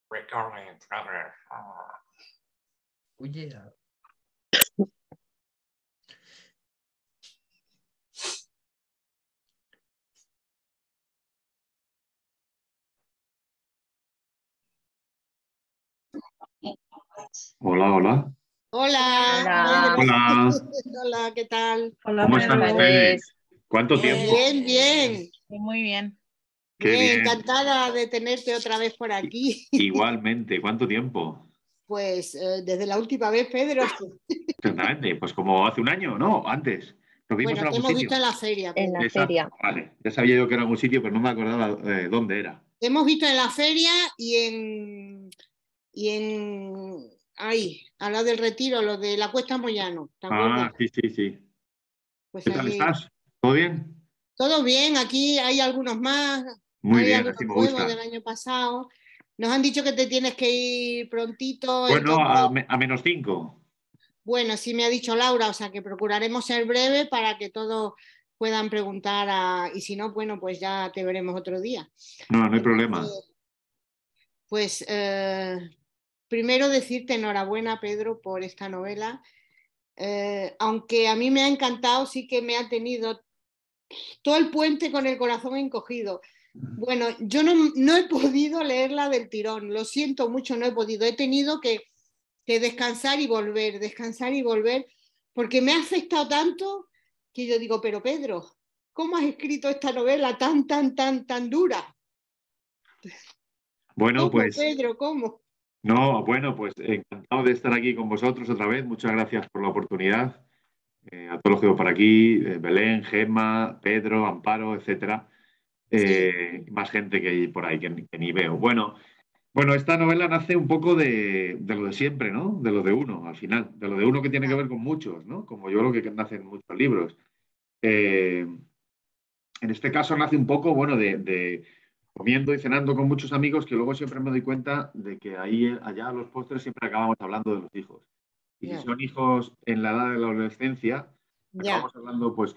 Recording progress. Oye, Hola, hola. Hola, Hola. Pedro. Hola. Hola, ¿qué tal? Hola, ¿Cómo están Pedro. ustedes? ¿Cuánto Bien, tiempo? bien. Muy bien. Qué bien. Encantada de tenerte otra vez por aquí. Igualmente, ¿cuánto tiempo? Pues desde la última vez, Pedro. Exactamente, pues como hace un año, ¿no? Antes. Nos vimos Bueno, en te algún hemos sitio. visto en la feria, En Pedro. la Exacto, feria. vale. Ya sabía yo que era algún sitio, pero no me acordaba dónde era. Te hemos visto en la feria y en ahí, al lado del Retiro, lo de la Cuesta Moyano, ¿te acuerdas? Ah, sí, sí, sí. Pues ¿Qué tal allí. estás? ¿Todo bien? Todo bien, aquí hay algunos más, Muy hay bien, algunos así me nuevos gusta. del año pasado. Nos han dicho que te tienes que ir prontito, Bueno, entonces, a -5. bueno, sí me ha dicho Laura, o sea que procuraremos ser breve para que todos puedan preguntar y si no, bueno, pues ya te veremos otro día. No hay problema. Pues primero decirte enhorabuena, Pedro, por esta novela. Aunque a mí me ha encantado, sí que me ha tenido todo el puente con el corazón encogido. Bueno, yo no he podido leerla del tirón, lo siento mucho, no he podido. He tenido que descansar y volver, porque me ha afectado tanto que yo digo, pero Pedro, ¿cómo has escrito esta novela tan dura? Bueno, ¿Cómo, pues, Pedro, cómo? no, bueno, pues encantado de estar aquí con vosotros otra vez. Muchas gracias por la oportunidad. A todos los que veo por aquí, Belén, Gemma, Pedro, Amparo, etcétera. Sí. Más gente que hay por ahí que ni veo. Bueno, esta novela nace un poco de lo de siempre, ¿no? De lo de uno, al final. De lo de uno que tiene que ver con muchos, ¿no? Como yo creo que nacen muchos libros. Eh, en este caso nace un poco, bueno, de comiendo y cenando con muchos amigos que luego siempre me doy cuenta de que ahí, allá a los postres siempre acabamos hablando de los hijos. Y si Ya. son hijos en la edad de la adolescencia, Ya. acabamos hablando pues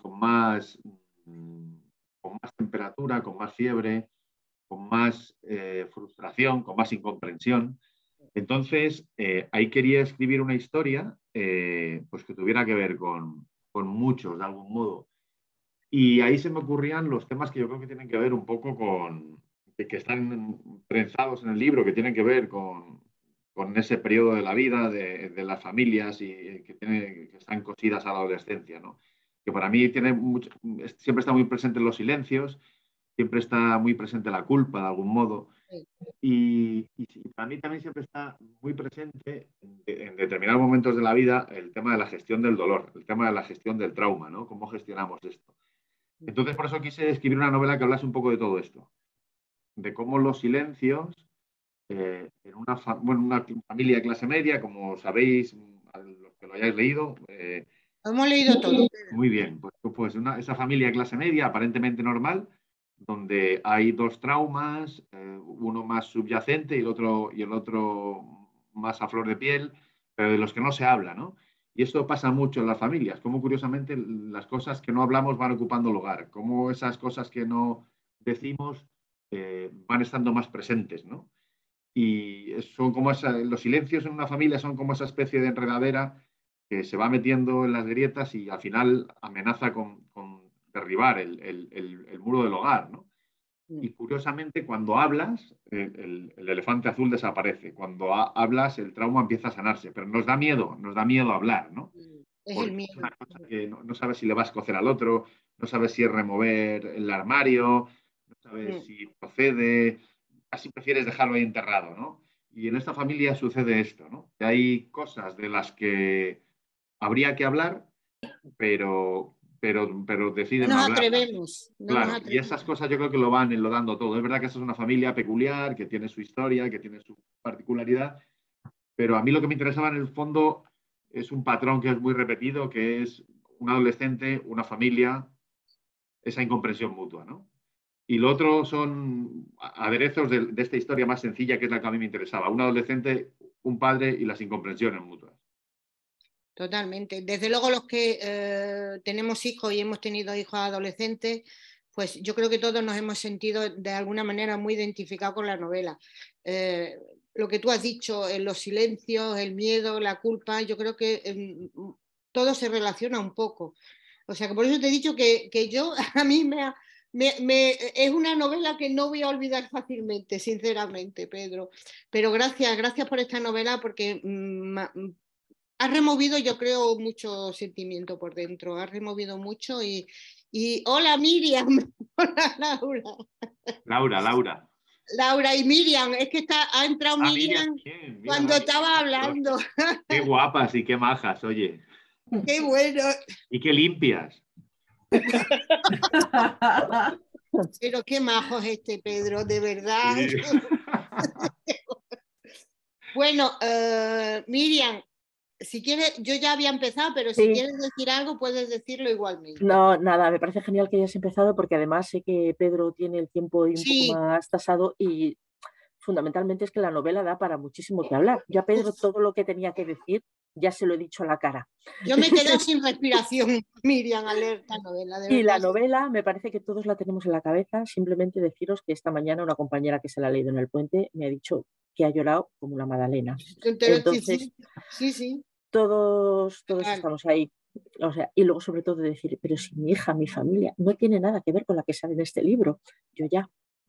con más temperatura, con más fiebre, con más frustración, con más incomprensión. Entonces, ahí quería escribir una historia pues que tuviera que ver con muchos, de algún modo. Y ahí se me ocurrían los temas que yo creo que tienen que ver un poco que están trenzados en el libro, que tienen que ver con ese periodo de la vida, de las familias y que están cosidas a la adolescencia, ¿no? Que para mí siempre está muy presente en los silencios, siempre está muy presente la culpa de algún modo. Y para mí también siempre está muy presente en determinados momentos de la vida el tema de la gestión del dolor, el tema de la gestión del trauma, ¿no? ¿Cómo gestionamos esto? Entonces, por eso quise escribir una novela que hablase un poco de todo esto, de cómo los silencios, en una familia de clase media, como sabéis, a los que lo hayáis leído, Lo hemos leído todo, Pedro. muy bien, pues esa familia de clase media aparentemente normal, donde hay dos traumas, uno más subyacente y el otro más a flor de piel, pero de los que no se habla, ¿no? Y esto pasa mucho en las familias, como curiosamente las cosas que no hablamos van ocupando lugar, como esas cosas que no decimos van estando más presentes, ¿no? Y son como los silencios en una familia son como esa especie de enredadera que se va metiendo en las grietas y al final amenaza con derribar el muro del hogar, ¿no? Y curiosamente, cuando hablas, el elefante azul desaparece. Cuando hablas, el trauma empieza a sanarse. Pero nos da miedo hablar, ¿no? Es Porque el es una miedo. cosa que no sabes si le vas a cocer al otro, no sabes si es remover el armario, no sabes si procede, casi prefieres dejarlo ahí enterrado, ¿no? Y en esta familia sucede esto, ¿no? Que hay cosas de las que habría que hablar, pero deciden No no nos hablarlas. atrevemos. No nos Claro, y atrevemos. esas cosas yo creo que lo van enlodando todo. Es verdad que esta es una familia peculiar, que tiene su historia, que tiene su particularidad, pero a mí lo que me interesaba en el fondo es un patrón que es muy repetido, que es un adolescente, una familia, esa incomprensión mutua, ¿no? Y lo otro son aderezos de esta historia más sencilla, que es la que a mí me interesaba. Un adolescente, un padre y las incomprensiones mutuas. Totalmente. Desde luego los que tenemos hijos y hemos tenido hijos adolescentes, pues yo creo que todos nos hemos sentido de alguna manera muy identificados con la novela. lo que tú has dicho, los silencios, el miedo, la culpa, yo creo que todo se relaciona un poco. O sea que por eso te he dicho que yo, a mí es una novela que no voy a olvidar fácilmente, sinceramente, Pedro. Pero gracias por esta novela porque ha removido, yo creo, mucho sentimiento por dentro, ha removido mucho y hola Miriam, hola Laura. Laura. Laura y Miriam, es que ha entrado Miriam Bien, cuando estaba hablando. Qué guapas y qué majas, oye. Qué bueno. Y qué limpias. Pero qué majo es este Pedro, de verdad. Sí. Bueno, Miriam, si quieres, yo ya había empezado, pero si Sí. quieres decir algo, puedes decirlo igualmente. No, nada, me parece genial que hayas empezado porque además sé que Pedro tiene el tiempo un Sí. poco más tasado y fundamentalmente es que la novela da para muchísimo que hablar. Yo a Pedro todo lo que tenía que decir ya se lo he dicho a la cara. Yo me he quedado sin respiración, Miriam, al leer esta novela. De y la verdad. novela me parece que todos la tenemos en la cabeza. Simplemente deciros que esta mañana una compañera que se la ha leído en el puente me ha dicho que ha llorado como una magdalena. Entonces, sí. Todos estamos ahí. O sea, y luego sobre todo decir, pero si mi hija, mi familia, no tiene nada que ver con la que sale en este libro. Yo ya.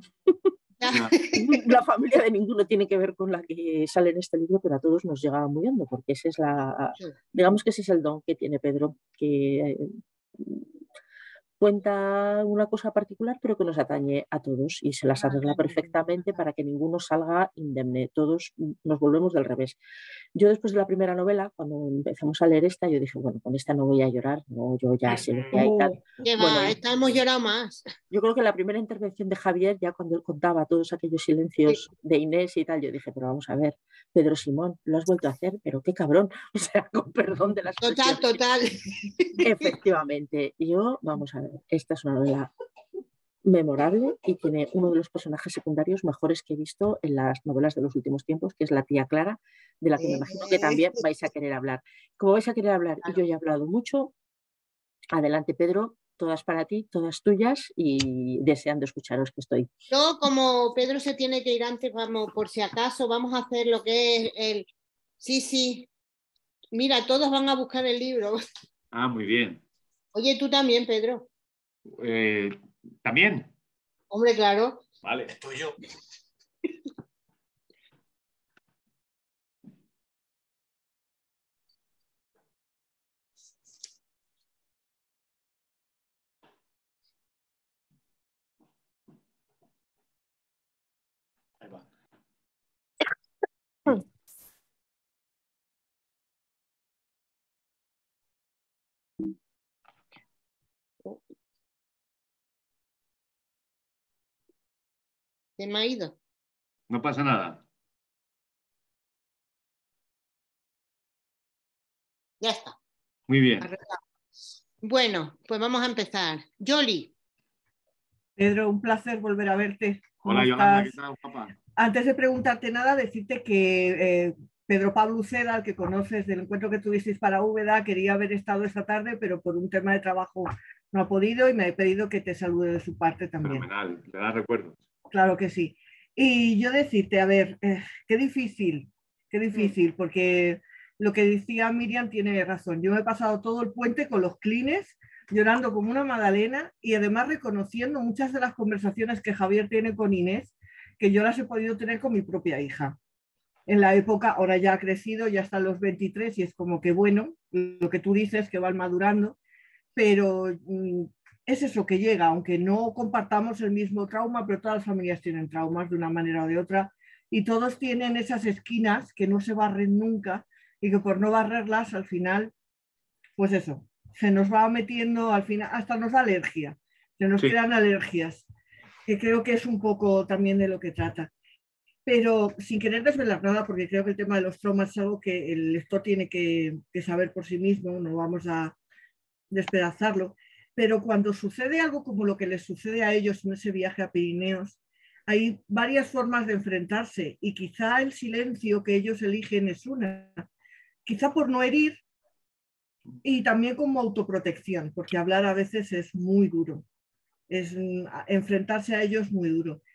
La familia de ninguno tiene que ver con la que sale en este libro, pero a todos nos llega muy hondo, porque ese es digamos que ese es el don que tiene Pedro, que cuenta una cosa particular, pero que nos atañe a todos y se las arregla perfectamente para que ninguno salga indemne. Todos nos volvemos del revés. Yo después de la primera novela, cuando empezamos a leer esta, yo dije, bueno, con esta no voy a llorar, no, yo ya sé lo que hay tal. Bueno, esta hemos llorado más. Yo creo que la primera intervención de Javier, ya cuando él contaba todos aquellos silencios de Inés y tal, yo dije, pero vamos a ver, Pedro Simón, lo has vuelto a hacer, pero qué cabrón, o sea, con perdón de las expresión. Total. Efectivamente, vamos a ver, esta es una novela memorable y tiene uno de los personajes secundarios mejores que he visto en las novelas de los últimos tiempos, que es la tía Clara, de la que me imagino que también vais a querer hablar. Como vais a querer hablar, y yo ya he hablado mucho, adelante Pedro, todas para ti, todas tuyas y deseando escucharos que estoy. Yo, como Pedro se tiene que ir antes, vamos, por si acaso, vamos a hacer lo que es el... Sí, mira, todos van a buscar el libro. Ah, muy bien. Oye, tú también, Pedro. ¿También? Hombre, claro. Vale, estoy yo. Ahí va. ¿Se me ha ido? No pasa nada. Ya está. Muy bien. Bueno, pues vamos a empezar. Yoli. Pedro, un placer volver a verte. Hola, Yolanda, ¿qué tal, papá? Antes de preguntarte nada, decirte que Pedro Pablo Uceda, al que conoces del encuentro que tuvisteis para Úbeda, quería haber estado esta tarde, pero por un tema de trabajo no ha podido y me ha pedido que te salude de su parte también. Fenomenal, le da recuerdos. Claro que sí. Y yo decirte, a ver, qué difícil, porque lo que decía Miriam tiene razón. Yo me he pasado todo el puente con los clines, llorando como una magdalena y además reconociendo muchas de las conversaciones que Javier tiene con Inés, que yo las he podido tener con mi propia hija. En la época, ahora ya ha crecido, ya está a los 23 y es como que bueno, lo que tú dices, que van madurando, pero es eso que llega, aunque no compartamos el mismo trauma, pero todas las familias tienen traumas de una manera o de otra y todos tienen esas esquinas que no se barren nunca y que por no barrerlas al final, pues eso, se nos va metiendo al final, hasta nos da alergia, se nos crean alergias, que creo que es un poco también de lo que trata. Pero sin querer desvelar nada, porque creo que el tema de los traumas es algo que el lector tiene que saber por sí mismo, no vamos a despedazarlo, pero cuando sucede algo como lo que les sucede a ellos en ese viaje a Pirineos, hay varias formas de enfrentarse y quizá el silencio que ellos eligen es una, quizá por no herir y también como autoprotección, porque hablar a veces es muy duro, es enfrentarse a ellos muy duro.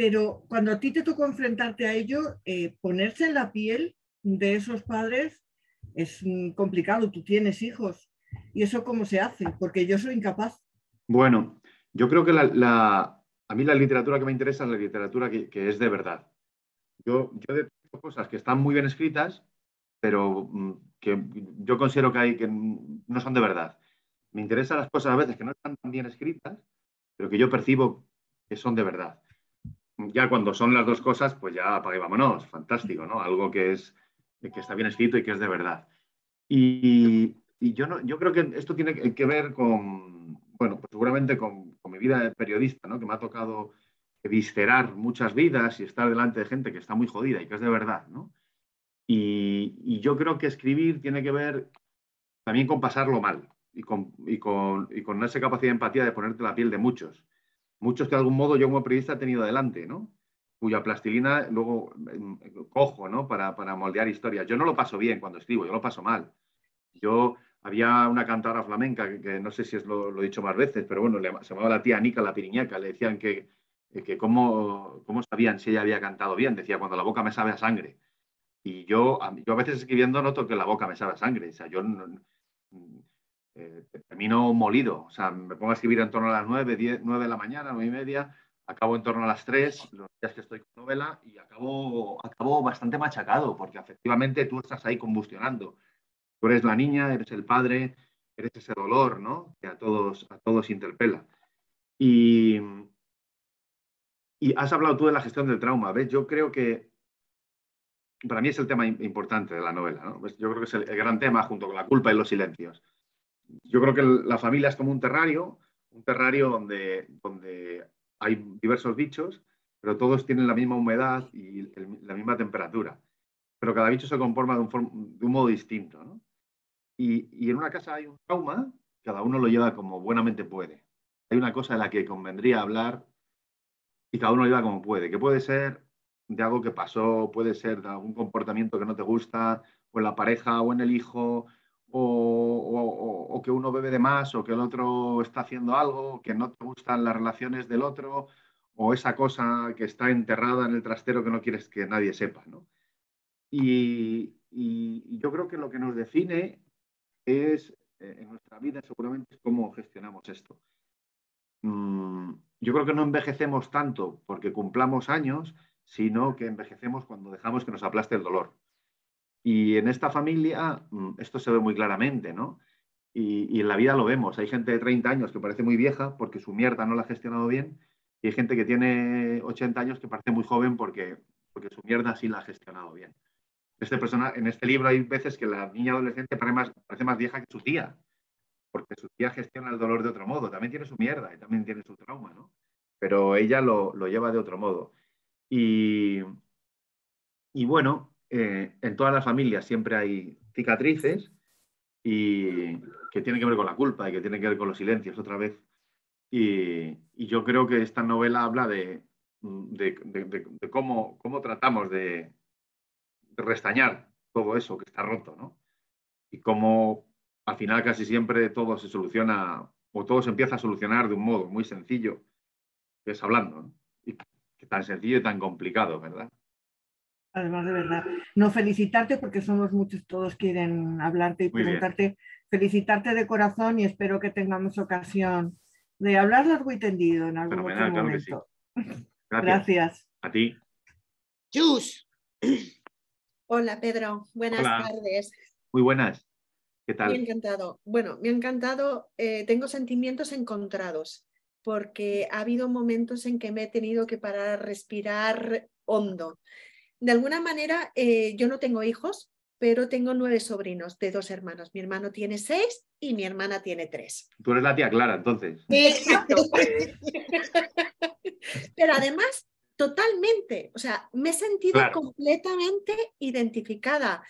pero cuando a ti te tocó enfrentarte a ello, ponerse en la piel de esos padres es complicado. Tú tienes hijos. ¿Y eso cómo se hace? Porque yo soy incapaz. Bueno, yo creo que a mí la literatura que me interesa es la literatura que es de verdad. Yo detecto cosas que están muy bien escritas, pero que yo considero que no son de verdad. Me interesan las cosas a veces que no están tan bien escritas, pero que yo percibo que son de verdad. Ya cuando son las dos cosas, pues ya apague, vámonos, fantástico, ¿no? Algo que está bien escrito y que es de verdad. Y yo creo que esto tiene que ver con, bueno, pues seguramente con mi vida de periodista, ¿no? Que me ha tocado viscerar muchas vidas y estar delante de gente que está muy jodida y que es de verdad, ¿no? Y yo creo que escribir tiene que ver también con pasarlo mal y con esa capacidad de empatía de ponerte la piel de muchos. Muchos que de algún modo yo como periodista he tenido delante, ¿no? Cuya plastilina luego cojo, ¿no? Para moldear historias. Yo no lo paso bien cuando escribo, yo lo paso mal. Había una cantadora flamenca que no sé si lo he dicho más veces, pero bueno, se llamaba la tía Anica la Piriñaca. Le decían que cómo sabían si ella había cantado bien. Decía, cuando la boca me sabe a sangre. Y yo a veces escribiendo noto que la boca me sabe a sangre. O sea, yo termino molido. O sea, me pongo a escribir en torno a las 9, 10, 9 de la mañana, 9:30. Acabo en torno a las 3, los días que estoy con novela, y acabo bastante machacado, porque efectivamente tú estás ahí combustionando. Tú eres la niña, eres el padre, eres ese dolor, ¿no? Que a todos interpela. Y has hablado tú de la gestión del trauma, ¿ves? Yo creo que para mí es el tema importante de la novela, ¿no? Yo creo que es el gran tema junto con la culpa y los silencios. Yo creo que la familia es como un terrario donde hay diversos bichos, pero todos tienen la misma humedad y la misma temperatura. Pero cada bicho se comporta de un modo distinto, ¿no? Y en una casa hay un trauma, cada uno lo lleva como buenamente puede. Hay una cosa de la que convendría hablar y cada uno lo lleva como puede, que puede ser de algo que pasó, puede ser de algún comportamiento que no te gusta, o en la pareja, o en el hijo, o que uno bebe de más, o que el otro está haciendo algo, que no te gustan las relaciones del otro, o esa cosa que está enterrada en el trastero que no quieres que nadie sepa, ¿no? Y yo creo que lo que nos define es, en nuestra vida seguramente, es cómo gestionamos esto. Yo creo que no envejecemos tanto porque cumplamos años, sino que envejecemos cuando dejamos que nos aplaste el dolor. Y en esta familia esto se ve muy claramente, ¿no? Y en la vida lo vemos. Hay gente de 30 años que parece muy vieja porque su mierda no la ha gestionado bien, y hay gente que tiene 80 años que parece muy joven porque su mierda sí la ha gestionado bien. En este libro hay veces que la niña adolescente parece más vieja que su tía, porque su tía gestiona el dolor de otro modo. También tiene su mierda y también tiene su trauma, ¿no? Pero ella lo lleva de otro modo. Y bueno, en todas las familias siempre hay cicatrices y que tienen que ver con la culpa y que tienen que ver con los silencios otra vez. Y yo creo que esta novela habla de cómo tratamos de restañar todo eso que está roto, ¿no? Y cómo al final casi siempre todo se soluciona o todo se empieza a solucionar de un modo muy sencillo, que es hablando, ¿no? Y que tan sencillo y tan complicado, ¿verdad? Además, de verdad, no felicitarte porque somos muchos, todos quieren hablarte y Muy bien. preguntarte, felicitarte de corazón y espero que tengamos ocasión de hablar largo y tendido en algún Fenomenal, otro claro que sí. momento. Gracias. Gracias. A ti. Chus. Hola Pedro, buenas Hola. tardes. Muy buenas. ¿Qué Me ha tal? encantado. Bueno, me ha encantado. Tengo sentimientos encontrados porque ha habido momentos en que me he tenido que parar a respirar hondo. De alguna manera, yo no tengo hijos, pero tengo 9 sobrinos de 2 hermanos. Mi hermano tiene 6 y mi hermana tiene 3. Tú eres la tía Clara, entonces. Exacto. Pero además, totalmente, o sea, me he sentido completamente identificada.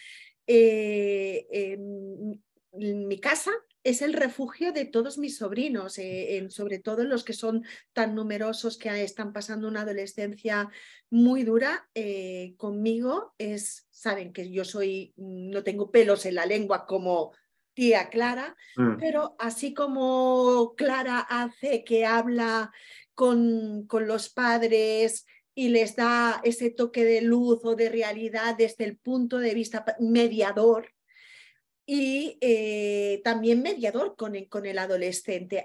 Mi casa es el refugio de todos mis sobrinos, sobre todo los que son tan numerosos que están pasando una adolescencia muy dura. Conmigo saben que yo no tengo pelos en la lengua como tía Clara, pero así como Clara hace que habla con los padres y les da ese toque de luz o de realidad desde el punto de vista mediador y también mediador con el adolescente,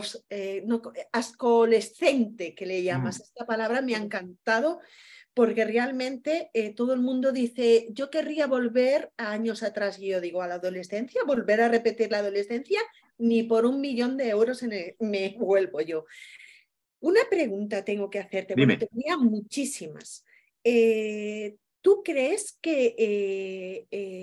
ascolescente que le llamas. Esta palabra me ha encantado porque realmente todo el mundo dice, yo querría volver a años atrás, y yo digo, a la adolescencia, volver a repetir la adolescencia, ni por 1.000.000 de euros me vuelvo yo. Una pregunta tengo que hacerte, bueno, Dime. tenía muchísimas. ¿Tú crees que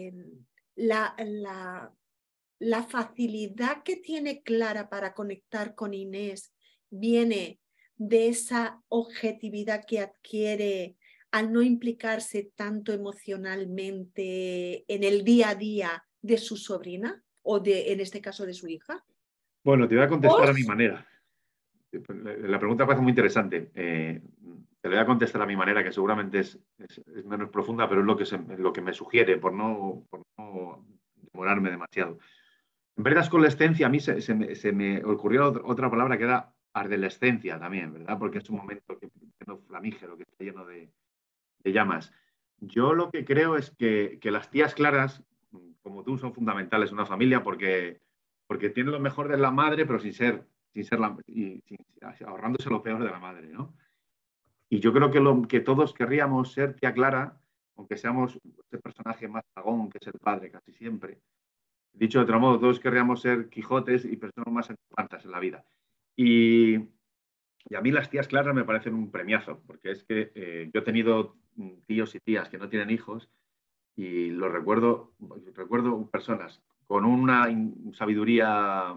la facilidad que tiene Clara para conectar con Inés viene de esa objetividad que adquiere al no implicarse tanto emocionalmente en el día a día de su sobrina o en este caso de su hija? Bueno, te voy a contestar a mi manera. La pregunta parece muy interesante. Te lo voy a contestar a mi manera, que seguramente es menos profunda, pero es lo que me sugiere, por no demorarme demasiado. En vez de adolescencia, a mí se me ocurrió otra palabra que era adolescencia también, ¿verdad? Porque es un momento que no flamígero, que está lleno de llamas. Yo lo que creo es que las tías claras, como tú, son fundamentales en una familia porque tienen lo mejor de la madre, pero ahorrándose lo peor de la madre, ¿no? Y yo creo que todos querríamos ser tía Clara, aunque seamos ese personaje más pagón que es el padre casi siempre. Dicho de otro modo, todos querríamos ser Quijotes y personas más encantadas en la vida. Y a mí las tías claras me parecen un premiazo, porque es que yo he tenido tíos y tías que no tienen hijos y los recuerdo personas con una sabiduría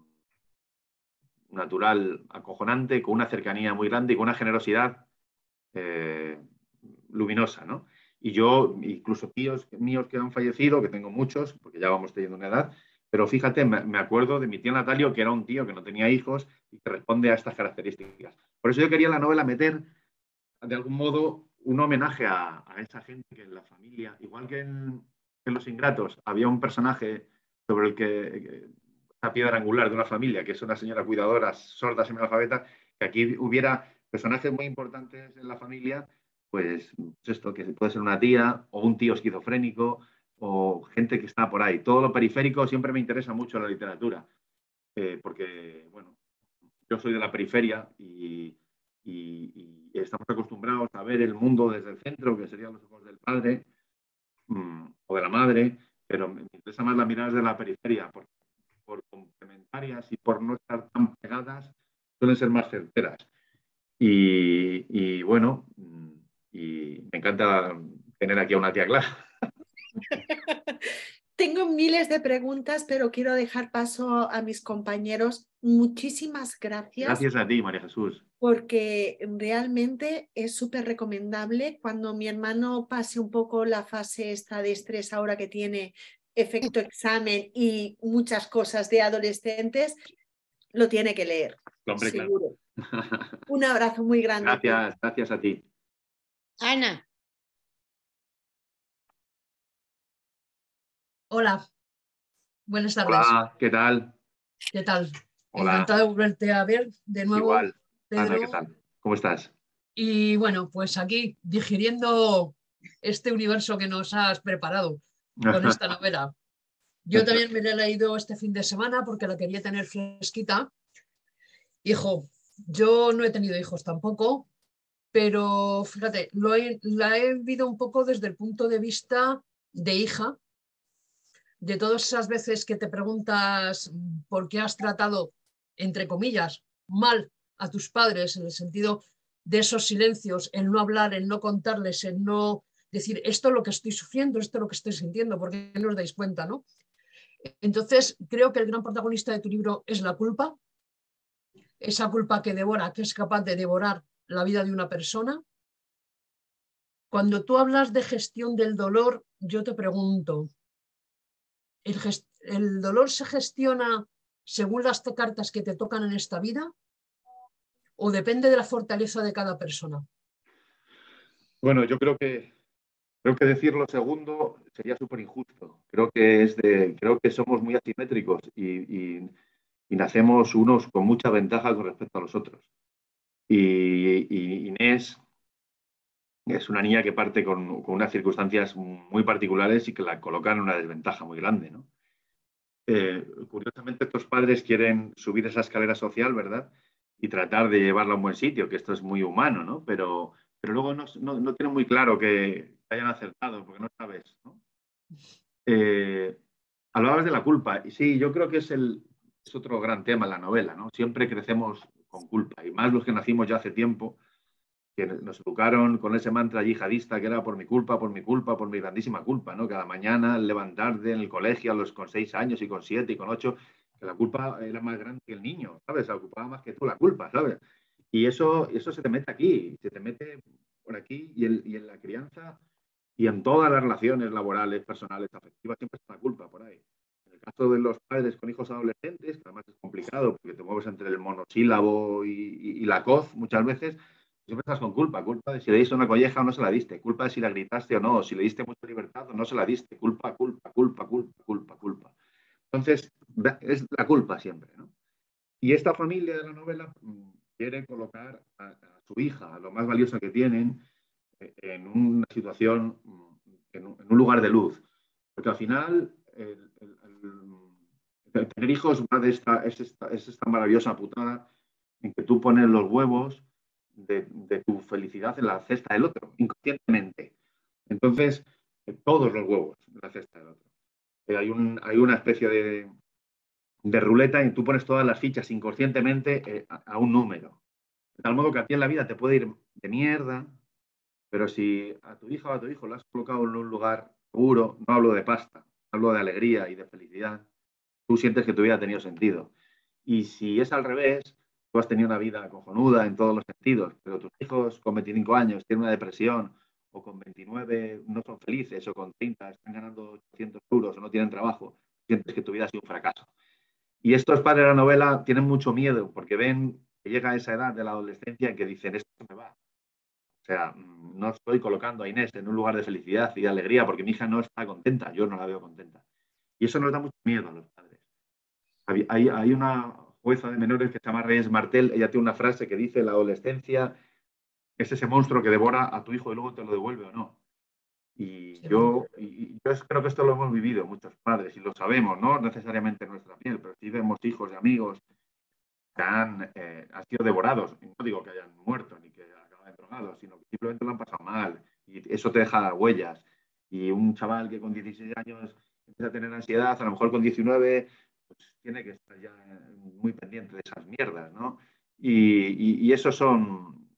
natural acojonante, con una cercanía muy grande y con una generosidad luminosa, ¿no? Y yo, incluso tíos míos que han fallecido, que tengo muchos, porque ya vamos teniendo una edad, pero fíjate, me acuerdo de mi tío Natalio, que era un tío que no tenía hijos y que responde a estas características. Por eso yo quería en la novela meter, de algún modo, un homenaje a esa gente que en la familia, igual que en Los Ingratos, había un personaje sobre el que una piedra angular de una familia, que es una señora cuidadora, sorda, semianalfabeta, que aquí hubiera personajes muy importantes en la familia, pues esto, que puede ser una tía o un tío esquizofrénico o gente que está por ahí. Todo lo periférico siempre me interesa mucho en la literatura, porque, bueno, yo soy de la periferia y estamos acostumbrados a ver el mundo desde el centro, que serían los ojos del padre o de la madre, pero me interesa más la mirada desde la periferia, por complementarias y por no estar tan pegadas, suelen ser más certeras. Y bueno, y me encanta tener aquí a una tía Clara. Tengo miles de preguntas, pero quiero dejar paso a mis compañeros. Muchísimas gracias. Gracias a ti, María Jesús. Porque realmente es súper recomendable cuando mi hermano pase un poco la fase esta de estrés ahora que tiene efecto examen y muchas cosas de adolescentes, lo tiene que leer. Hombre, seguro. Claro. Un abrazo muy grande. Gracias a ti. Ana. Hola, buenas tardes. Hola, ¿qué tal? ¿Qué tal? Hola. Encantada de volverte a ver de nuevo, Igual. Pedro. Ana, ¿qué tal? ¿Cómo estás? Y bueno, pues aquí digiriendo este universo que nos has preparado con esta novela. Yo también me la he leído este fin de semana porque la quería tener fresquita. Hijo, yo no he tenido hijos tampoco, pero fíjate, la he vivido un poco desde el punto de vista de hija, de todas esas veces que te preguntas por qué has tratado, entre comillas, mal a tus padres, en el sentido de esos silencios, el no hablar, el no contarles, el no decir esto es lo que estoy sufriendo, esto es lo que estoy sintiendo, porque no os dais cuenta, ¿no? Entonces, creo que el gran protagonista de tu libro es la culpa, esa culpa que devora, que es capaz de devorar la vida de una persona. Cuando tú hablas de gestión del dolor, yo te pregunto, ¿el dolor se gestiona según las cartas que te tocan en esta vida o depende de la fortaleza de cada persona? Bueno, yo creo que decir lo segundo sería súper injusto. Creo que somos muy asimétricos y nacemos unos con mucha ventaja con respecto a los otros. Y Inés es una niña que parte con unas circunstancias muy particulares y que la colocan en una desventaja muy grande, ¿no? Curiosamente, estos padres quieren subir esa escalera social, ¿verdad? Y tratar de llevarla a un buen sitio, que esto es muy humano, ¿no? Pero luego no tienen muy claro que hayan acertado, porque no sabes, ¿no? Hablabas de la culpa, y sí, yo creo que es otro gran tema en la novela, ¿no? Siempre crecemos con culpa, y más los que nacimos ya hace tiempo, que nos educaron con ese mantra yihadista que era por mi culpa, por mi culpa, por mi grandísima culpa, ¿no? Cada mañana al levantarte en el colegio con 6 años y con 7 y con 8, que la culpa era más grande que el niño, ¿sabes? Se ocupaba más que tú la culpa, ¿sabes? Y eso se te mete aquí, se te mete por aquí y en la crianza y en todas las relaciones laborales, personales, afectivas, siempre está la culpa por ahí. En el caso de los padres con hijos adolescentes, que además es complicado porque te mueves entre el monosílabo y la coz muchas veces, siempre estás con culpa. Culpa de si le diste una colleja o no se la diste. Culpa de si la gritaste o no. Si le diste mucha libertad o no se la diste. Culpa, culpa, culpa, culpa, culpa, culpa. Entonces, es la culpa siempre, ¿no? Y esta familia de la novela quiere colocar a su hija, a lo más valioso que tienen, en una situación, en un lugar de luz. Porque al final, el tener hijos va de es esta maravillosa putada en que tú pones los huevos de tu felicidad en la cesta del otro, inconscientemente. Entonces, todos los huevos en la cesta del otro. Hay una especie de ruleta y tú pones todas las fichas inconscientemente a un número. De tal modo que a ti en la vida te puede ir de mierda, pero si a tu hija o a tu hijo lo has colocado en un lugar seguro, no hablo de pasta, hablo de alegría y de felicidad, tú sientes que tu vida ha tenido sentido. Y si es al revés, tú has tenido una vida cojonuda en todos los sentidos, pero tus hijos con 25 años tienen una depresión, o con 29 no son felices, o con 30 están ganando 800 euros o no tienen trabajo, sientes que tu vida ha sido un fracaso. Y estos padres de la novela tienen mucho miedo porque ven que llega a esa edad de la adolescencia en que dicen, esto se me va. O sea, no estoy colocando a Inés en un lugar de felicidad y de alegría porque mi hija no está contenta, yo no la veo contenta. Y eso nos da mucho miedo a los padres. Hay una jueza de menores que se llama Reyes Martel, ella tiene una frase que dice, la adolescencia es ese monstruo que devora a tu hijo y luego te lo devuelve o no. Yo creo que esto lo hemos vivido muchos padres y lo sabemos, no necesariamente en nuestra piel, pero sí vemos hijos de amigos que han sido devorados. No digo que hayan muerto ni que acaben drogados, sino que simplemente lo han pasado mal y eso te deja huellas. Y un chaval que con 16 años empieza a tener ansiedad, a lo mejor con 19, pues tiene que estar ya muy pendiente de esas mierdas, ¿no? Y esos son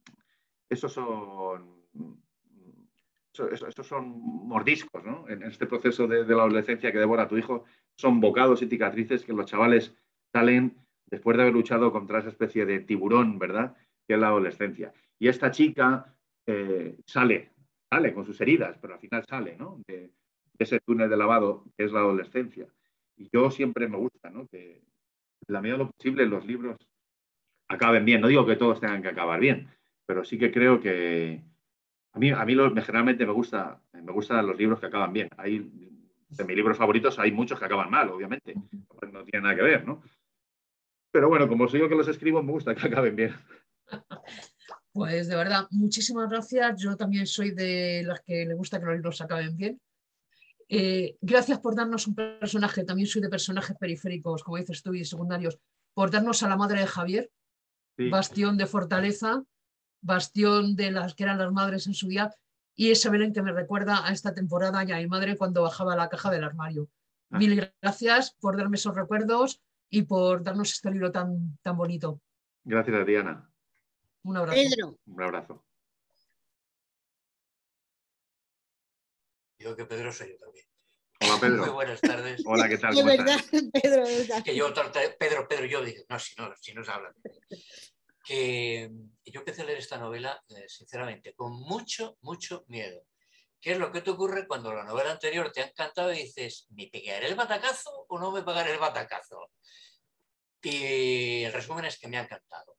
estos son mordiscos, ¿no? En este proceso de la adolescencia que devora a tu hijo, son bocados y cicatrices que los chavales salen después de haber luchado contra esa especie de tiburón, ¿verdad? Que es la adolescencia. Y esta chica sale con sus heridas, pero al final sale, ¿no? De ese túnel de lavado que es la adolescencia. Y yo siempre me gusta, ¿no? Que en la medida de lo posible los libros acaben bien. No digo que todos tengan que acabar bien, pero sí que creo que generalmente me gustan los libros que acaban bien. De mis libros favoritos hay muchos que acaban mal, obviamente. No tiene nada que ver, ¿no? Pero bueno, como soy yo que los escribo, me gusta que acaben bien. Pues de verdad, muchísimas gracias. Yo también soy de las que le gusta que los libros acaben bien. Gracias por darnos un personaje. También soy de personajes periféricos, como dices tú, y secundarios, por darnos a la madre de Javier, Sí. bastión de fortaleza, bastión de las que eran las madres en su día, y ese Belén que me recuerda a esta temporada y a mi madre cuando bajaba la caja del armario. Mil gracias por darme esos recuerdos y por darnos este libro tan, tan bonito. Gracias a Diana. Un abrazo. Pedro. Un abrazo. Digo que Pedro soy yo también. Hola, Pedro. Muy buenas tardes. Hola, ¿qué tal? De verdad, Pedro, de verdad. Que yo, Pedro, yo digo, no, si no se habla. Que yo empecé a leer esta novela, sinceramente, con mucho, mucho miedo. ¿Qué es lo que te ocurre cuando la novela anterior te ha encantado y dices, ¿me pegaré el batacazo o no me pegaré el batacazo? Y el resumen es que me ha encantado.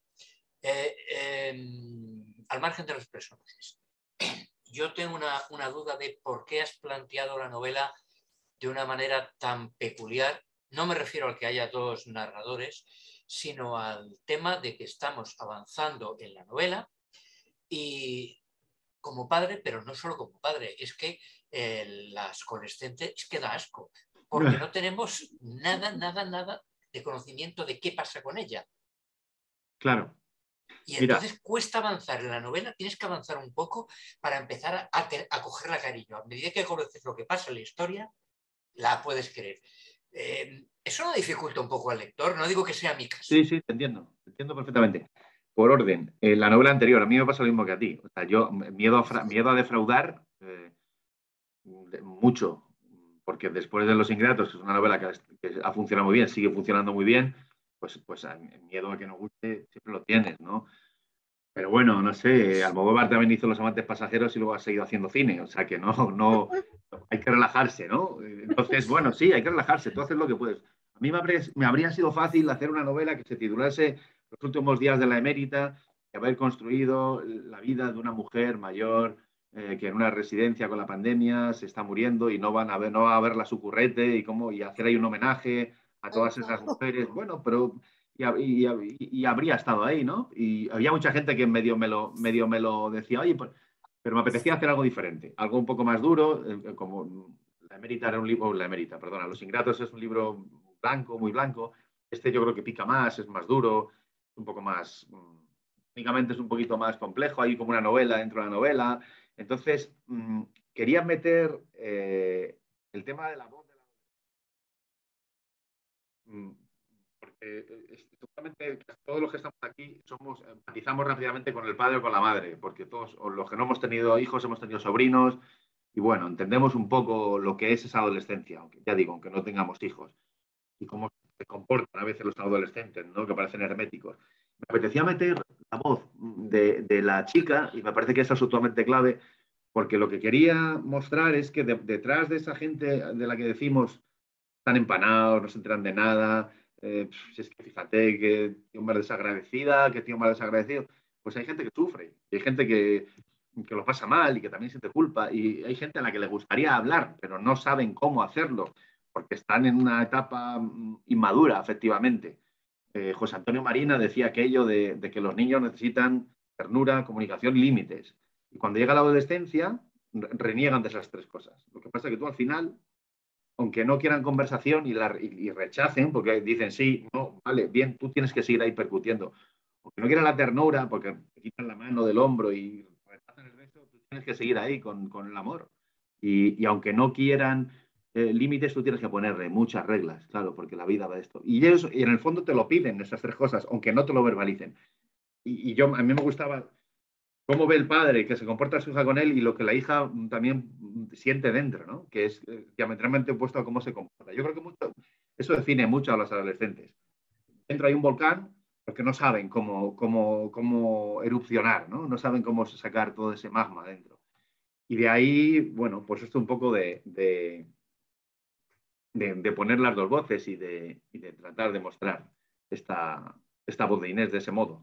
Al margen de los personajes, yo tengo una duda de por qué has planteado la novela de una manera tan peculiar. No me refiero al que haya dos narradores, sino al tema de que estamos avanzando en la novela y como padre, pero no solo como padre, es que las adolescentes es que da asco, porque no tenemos nada de conocimiento de qué pasa con ella. Claro. Y entonces cuesta avanzar en la novela, tienes que avanzar un poco para empezar a cogerla cariño. A medida que conoces lo que pasa en la historia, la puedes querer. Eso no dificulta un poco al lector, no digo que sea mi caso. Sí, te entiendo perfectamente. Por orden, la novela anterior, a mí me pasa lo mismo que a ti. O sea, yo miedo a defraudar mucho, porque después de Los Ingratos, que es una novela que ha funcionado muy bien, sigue funcionando muy bien, pues el miedo a que no guste siempre lo tienes, ¿no? Pero bueno, no sé, Almodóvar también hizo Los amantes pasajeros y luego ha seguido haciendo cine, o sea que no hay que relajarse, ¿no? Entonces, bueno, sí, hay que relajarse, tú haces lo que puedes. A mí me habría sido fácil hacer una novela que se titulase Los últimos días de la emérita y haber construido la vida de una mujer mayor que en una residencia con la pandemia se está muriendo y no va a verla su currete y hacer ahí un homenaje a todas esas mujeres. Bueno, pero y habría estado ahí, ¿no? Y había mucha gente que medio me lo decía, oye, pero me apetecía hacer algo diferente, algo un poco más duro, como La Emérita era un libro, perdona, Los Ingratos es un libro blanco, muy blanco. Este yo creo que pica más, es más duro, un poco más, técnicamente es un poquito más complejo, hay como una novela dentro de la novela. Entonces, quería meter el tema de la voz de la... Porque todos los que estamos aquí empatizamos rápidamente con el padre o con la madre, porque todos, o los que no hemos tenido hijos, hemos tenido sobrinos, y bueno, entendemos un poco lo que es esa adolescencia, aunque ya digo, aunque no tengamos hijos, y cómo se comportan a veces los adolescentes, ¿no? Que parecen herméticos. Me apetecía meter la voz de la chica, y me parece que eso es absolutamente clave, porque lo que quería mostrar es que detrás de esa gente de la que decimos están empanados, no se enteran de nada, si es que fíjate que tío más desagradecida, que tío más desagradecido, pues hay gente que sufre, y hay gente que lo pasa mal y que también siente culpa, y hay gente a la que le gustaría hablar, pero no saben cómo hacerlo, porque están en una etapa inmadura, efectivamente. José Antonio Marina decía aquello de que los niños necesitan ternura, comunicación, límites. Y cuando llega la adolescencia, reniegan de esas tres cosas. Lo que pasa es que tú al final, aunque no quieran conversación y rechacen, porque dicen sí, no, vale, bien, tú tienes que seguir ahí percutiendo. Aunque no quieran la ternura, porque te quitan la mano del hombro y rechazan el beso, tú tienes que seguir ahí con el amor. Y aunque no quieran límites, tú tienes que ponerle muchas reglas, claro, porque la vida va de esto. Y ellos, y en el fondo te lo piden, esas tres cosas, aunque no te lo verbalicen. A mí me gustaba cómo ve el padre que se comporta su hija con él y lo que la hija también siente dentro, ¿no? Que es diametralmente opuesto a cómo se comporta. Yo creo que eso define mucho a los adolescentes. Dentro hay un volcán porque no saben cómo erupcionar, ¿no? No saben cómo sacar todo ese magma dentro. Y de ahí, bueno, pues esto un poco de poner las dos voces y de tratar de mostrar esta voz de Inés de ese modo.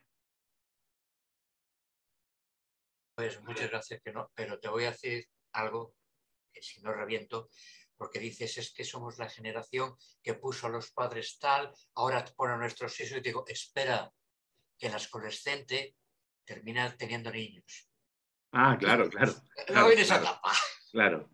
Pues muchas gracias, que no, pero te voy a decir algo que si no reviento, porque dices es que somos la generación que puso a los padres tal, ahora pone a nuestros hijos y digo, espera, que el adolescente termina teniendo niños. Ah, claro. No vienes a etapa. Claro.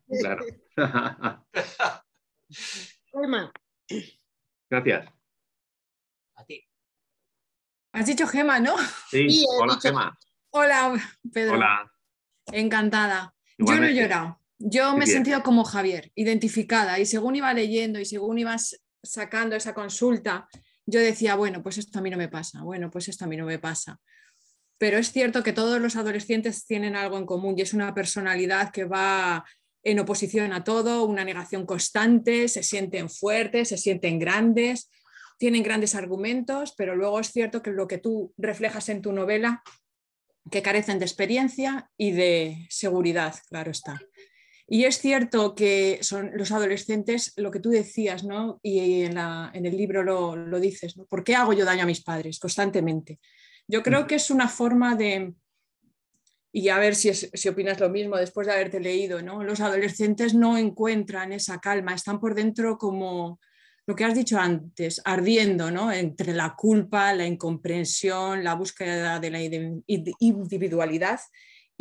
Gema. Gracias. A ti. Has dicho Gema, ¿no? Sí, hola Gema. Hola, Pedro. Hola. Encantada. Igualmente. Yo no he llorado. Yo me he sentido como Javier, identificada. Y según iba leyendo y según ibas sacando esa consulta, yo decía, bueno, pues esto a mí no me pasa. Bueno, pues esto a mí no me pasa. Pero es cierto que todos los adolescentes tienen algo en común y es una personalidad que va en oposición a todo, una negación constante, se sienten fuertes, se sienten grandes, tienen grandes argumentos, pero luego es cierto que lo que tú reflejas en tu novela, que carecen de experiencia y de seguridad, claro está. Y es cierto que son los adolescentes, lo que tú decías, ¿no? Y en el libro lo dices, ¿no? ¿Por qué hago yo daño a mis padres constantemente? Yo creo que es una forma de, y a ver si opinas lo mismo después de haberte leído, ¿no? Los adolescentes no encuentran esa calma, están por dentro como lo que has dicho antes, ardiendo, ¿no? Entre la culpa, la incomprensión, la búsqueda de la individualidad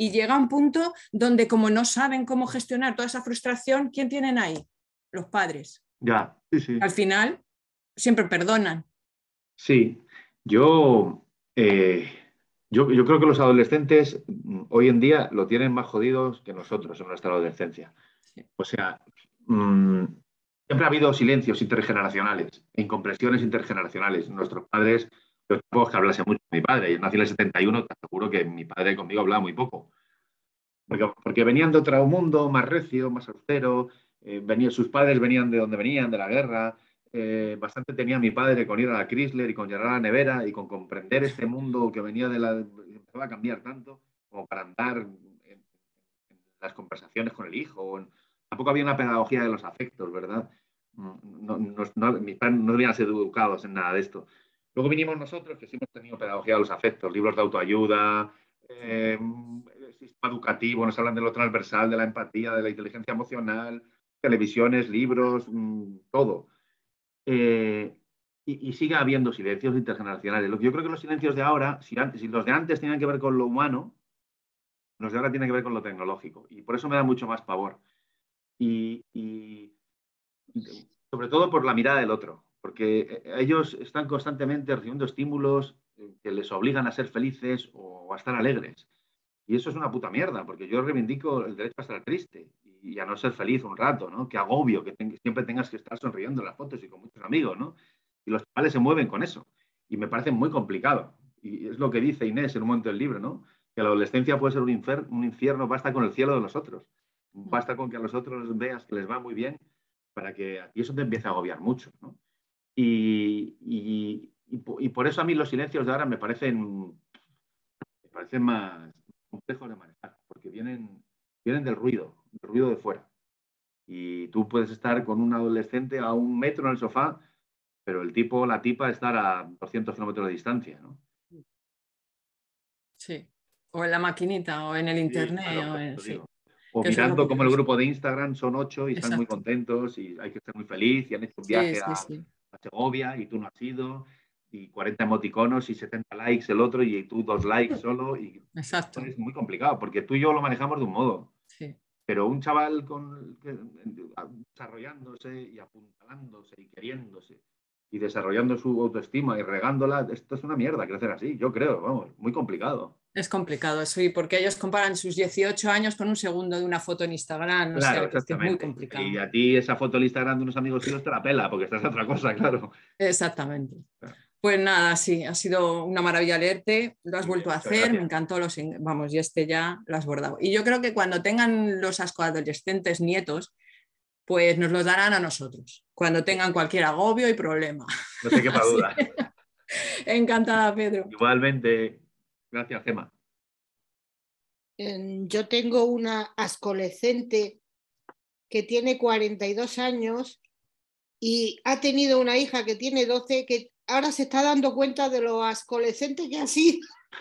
y llega un punto donde como no saben cómo gestionar toda esa frustración, ¿quién tienen ahí? Los padres. Ya, sí, sí. Al final siempre perdonan. Sí, yo, yo creo que los adolescentes hoy en día lo tienen más jodidos que nosotros en nuestra adolescencia. Sí. O sea, siempre ha habido silencios intergeneracionales, incomprensiones intergeneracionales. Nuestros padres, yo tampoco es que hablase mucho de mi padre. Yo nací en el 71, te aseguro que mi padre conmigo hablaba muy poco. Porque venían de otro mundo más recio, más austero. Sus padres venían de donde venían, de la guerra. Bastante tenía mi padre con ir a la Chrysler y con llegar a la nevera y con comprender este mundo que venía de la... empezaba a cambiar tanto como para andar en las conversaciones con el hijo. Tampoco había una pedagogía de los afectos, ¿verdad? Mis padres no habían sido educados en nada de esto. Luego vinimos nosotros, que sí hemos tenido pedagogía de los afectos, libros de autoayuda, el sistema educativo, nos hablan de lo transversal, de la empatía, de la inteligencia emocional, televisiones, libros, todo. Y sigue habiendo silencios intergeneracionales. Yo creo que los silencios de ahora, si los de antes tenían que ver con lo humano, los de ahora tienen que ver con lo tecnológico. Y por eso me da mucho más pavor. Y sobre todo por la mirada del otro. Porque ellos están constantemente recibiendo estímulos que les obligan a ser felices o a estar alegres. Y eso es una puta mierda, porque yo reivindico el derecho a estar triste y a no ser feliz un rato, ¿no? Qué agobio que siempre tengas que estar sonriendo en las fotos y con muchos amigos, ¿no? Y los chavales se mueven con eso. Y me parece muy complicado. Y es lo que dice Inés en un momento del libro, ¿no? Que la adolescencia puede ser un infierno, basta con el cielo de los otros. Basta con que a los otros veas que les va muy bien para que a ti eso te empiece a agobiar mucho, ¿no? Y por eso a mí los silencios de ahora me parecen más complejos de manejar, porque vienen del ruido de fuera. Y tú puedes estar con un adolescente a 1 metro en el sofá, pero el tipo o la tipa estar a 200 kilómetros de distancia, ¿no? Sí. O en la maquinita, o en el internet. Sí, claro, o en, sí. O mirando como el grupo de Instagram son 8 y están muy Exacto. contentos y hay que estar muy feliz y han hecho un viaje a Segovia y tú no has ido y 40 emoticonos y 70 likes el otro y tú 2 likes solo. Y Exacto. es muy complicado porque tú y yo lo manejamos de un modo. Sí. Pero un chaval desarrollándose y apuntalándose y queriéndose y desarrollando su autoestima y regándola, esto es una mierda crecer así, yo creo, vamos, muy complicado. Es complicado, sí, porque ellos comparan sus 18 años con un segundo de una foto en Instagram, Claro, o sea, que es muy complicado. Y a ti esa foto en Instagram de unos amigos tuyos te la pela, porque estás a otra cosa, claro. Exactamente. Claro. Pues nada, sí, ha sido una maravilla leerte, lo has vuelto a hacer, gracias. me encantó, vamos, y ya lo has bordado. Y yo creo que cuando tengan los adolescentes nietos, pues nos los darán a nosotros, cuando tengan cualquier agobio y problema. No te quepa duda. Encantada, Pedro. Igualmente, gracias, Gemma. Yo tengo una adolescente que tiene 42 años y ha tenido una hija que tiene 12, que ahora se está dando cuenta de lo adolescente que ha sido.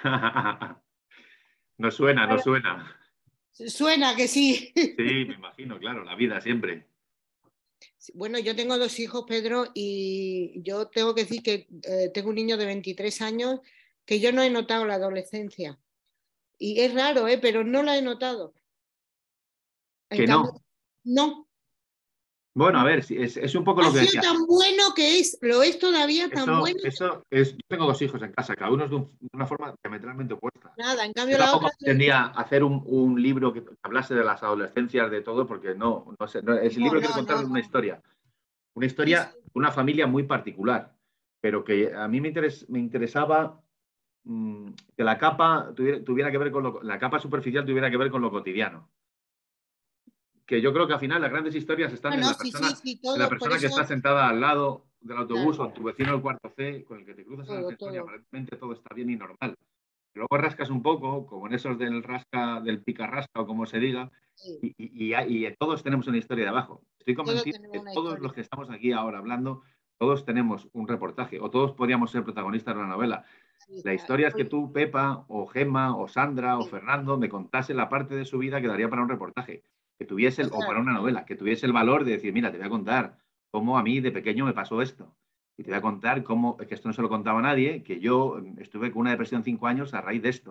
Nos suena. Suena que sí. Sí, me imagino, claro, la vida siempre. Bueno, yo tengo 2 hijos, Pedro, y yo tengo que decir que tengo un niño de 23 años que yo no he notado la adolescencia. Y es raro, pero no la he notado. Que no. No. Bueno, a ver, es un poco lo que decía. Ha sido tan bueno que lo es todavía tan bueno. Yo tengo 2 hijos en casa, cada uno es de una forma diametralmente opuesta. Nada, en cambio yo la otra... pretendía hacer un libro que hablase de las adolescencias, de todo, porque no sé, el libro quiere contar una historia. Una historia de una familia muy particular, pero que a mí me interesaba que la capa tuviera que ver con la capa superficial tuviera que ver con lo cotidiano. Que yo creo que al final las grandes historias están en la persona que está sentada al lado del autobús, claro, o tu vecino del cuarto C con el que te cruzas en la historia, aparentemente todo está bien y normal. Y luego rascas un poco, como en esos del picarrasca o como se diga, sí, y todos tenemos una historia de abajo. Estoy convencido que todos los que estamos aquí ahora hablando, todos tenemos un reportaje o todos podríamos ser protagonistas de una novela. Sí, la historia es que tú, Pepa, o Gemma, o Sandra, o Fernando, me contase la parte de su vida que daría para un reportaje, que tuviese, o para una novela, que tuviese el valor de decir, mira, te voy a contar cómo a mí de pequeño me pasó esto. Y te voy a contar cómo, que esto no se lo contaba a nadie, que yo estuve con una depresión 5 años a raíz de esto.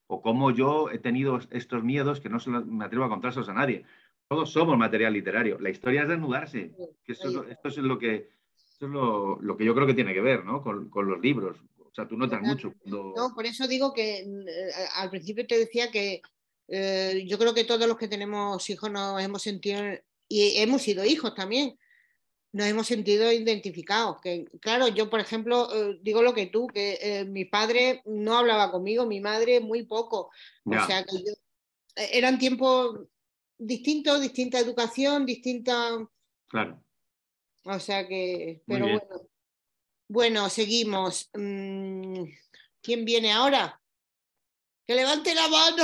o cómo yo he tenido estos miedos que no me atrevo a contárselos a nadie. Todos somos material literario. La historia es desnudarse. Que esto es lo que yo creo que tiene que ver, ¿no? Con los libros. O sea, tú notas mucho cuando... No, por eso digo que al principio te decía que yo creo que todos los que tenemos hijos nos hemos sentido, y hemos sido hijos también, nos hemos sentido identificados. Que, claro, yo, por ejemplo, digo lo que tú, que mi padre no hablaba conmigo, mi madre muy poco. Ya. O sea, que eran tiempos distintos, distinta educación, distinta... Claro. O sea que... Muy Pero bien. bueno, seguimos. ¿Quién viene ahora? Que levante la mano.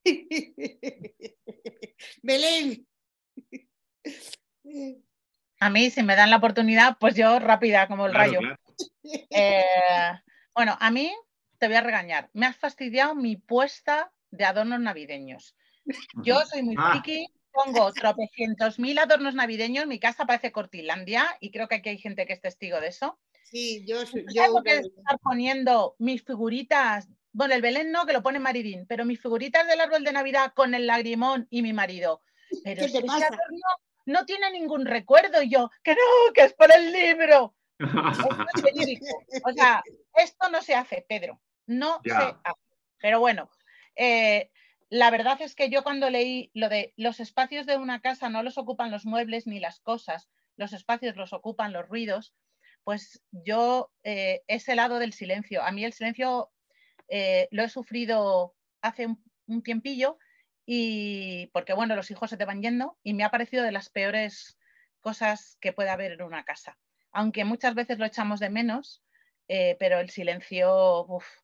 Belén. A mí, si me dan la oportunidad, pues yo rápida como el Claro, rayo. claro. Bueno, a mí te voy a regañar. Me has fastidiado mi puesta de adornos navideños. Yo soy muy friki, pongo tropecientos mil adornos navideños, mi casa parece Cortilandia y creo que aquí hay gente que es testigo de eso. Sí, yo tengo que estar poniendo mis figuritas, bueno, el Belén no, que lo pone Maridín, pero mis figuritas del árbol de Navidad con el lagrimón y mi marido. Pero ¿qué te pasa? Ese adorno no tiene ningún recuerdo. Y yo, que no, que es por el libro. Esto es verídico. O sea, esto no se hace, Pedro. No se hace. Pero bueno, la verdad es que yo cuando leí lo de los espacios de una casa no los ocupan los muebles ni las cosas, los espacios los ocupan los ruidos, pues yo ese lado del silencio. A mí el silencio lo he sufrido hace un tiempillo y porque bueno, los hijos se te van yendo y me ha parecido de las peores cosas que puede haber en una casa. Aunque muchas veces lo echamos de menos, pero el silencio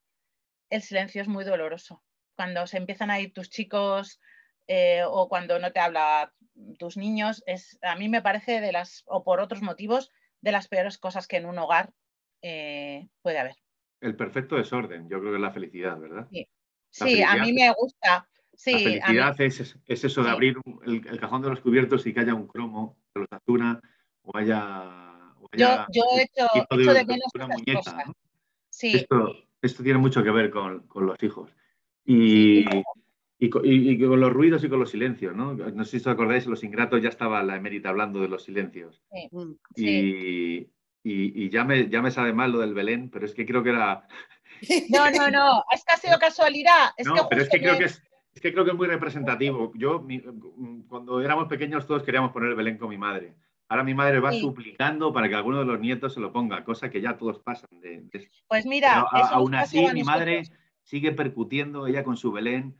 es muy doloroso. Cuando se empiezan a ir tus chicos o cuando no te habla tus niños, a mí me parece o por otros motivos, de las peores cosas que en un hogar puede haber. El perfecto desorden, yo creo que es la felicidad, ¿verdad? Sí, felicidad, a mí me gusta. Sí, la felicidad mí... es eso de abrir el cajón de los cubiertos y que haya un cromo de los Azuna o haya yo he hecho de menos una esas muñeca, cosas. ¿no? Sí. Esto tiene mucho que ver con los hijos. Y con los ruidos y con los silencios, ¿no? No sé si os acordáis, en Los Ingratos ya estaba la emérita hablando de los silencios. Sí. Y ya me sabe mal lo del Belén, pero es que creo que era... No, es que ha sido casualidad. Pero es que creo que es muy representativo. Cuando éramos pequeños todos queríamos poner el Belén con mi madre. Ahora mi madre va suplicando para que alguno de los nietos se lo ponga, cosa que ya todos pasan. Pues mira, aún así mi madre sigue percutiendo, ella con su Belén.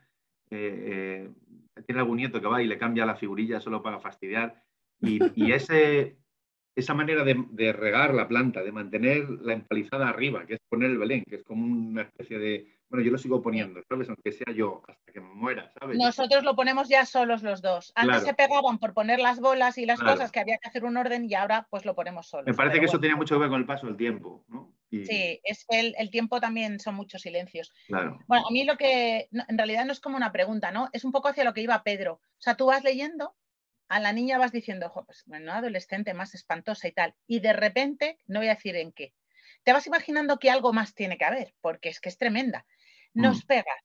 Tiene algún nieto que va y le cambia la figurilla solo para fastidiar. Y esa manera de regar la planta, de mantener la empalizada arriba, que es poner el Belén, que es como una especie de... Bueno, yo lo sigo poniendo, ¿sabes? Aunque sea yo, hasta que me muera, ¿sabes? Nosotros lo ponemos ya solos los dos. Antes se pegaban por poner las bolas y las cosas, que había que hacer un orden, y ahora pues lo ponemos solos. Me parece que eso tenía mucho que ver con el paso del tiempo, ¿no? Sí, es que el tiempo también son muchos silencios. Claro. Bueno, a mí lo que en realidad no es como una pregunta, ¿no? Es un poco hacia lo que iba Pedro. O sea, tú vas leyendo, a la niña vas diciendo, pues bueno, adolescente más espantosa y tal, y de repente, no voy a decir en qué, te vas imaginando que algo más tiene que haber, porque es que es tremenda. Nos pegas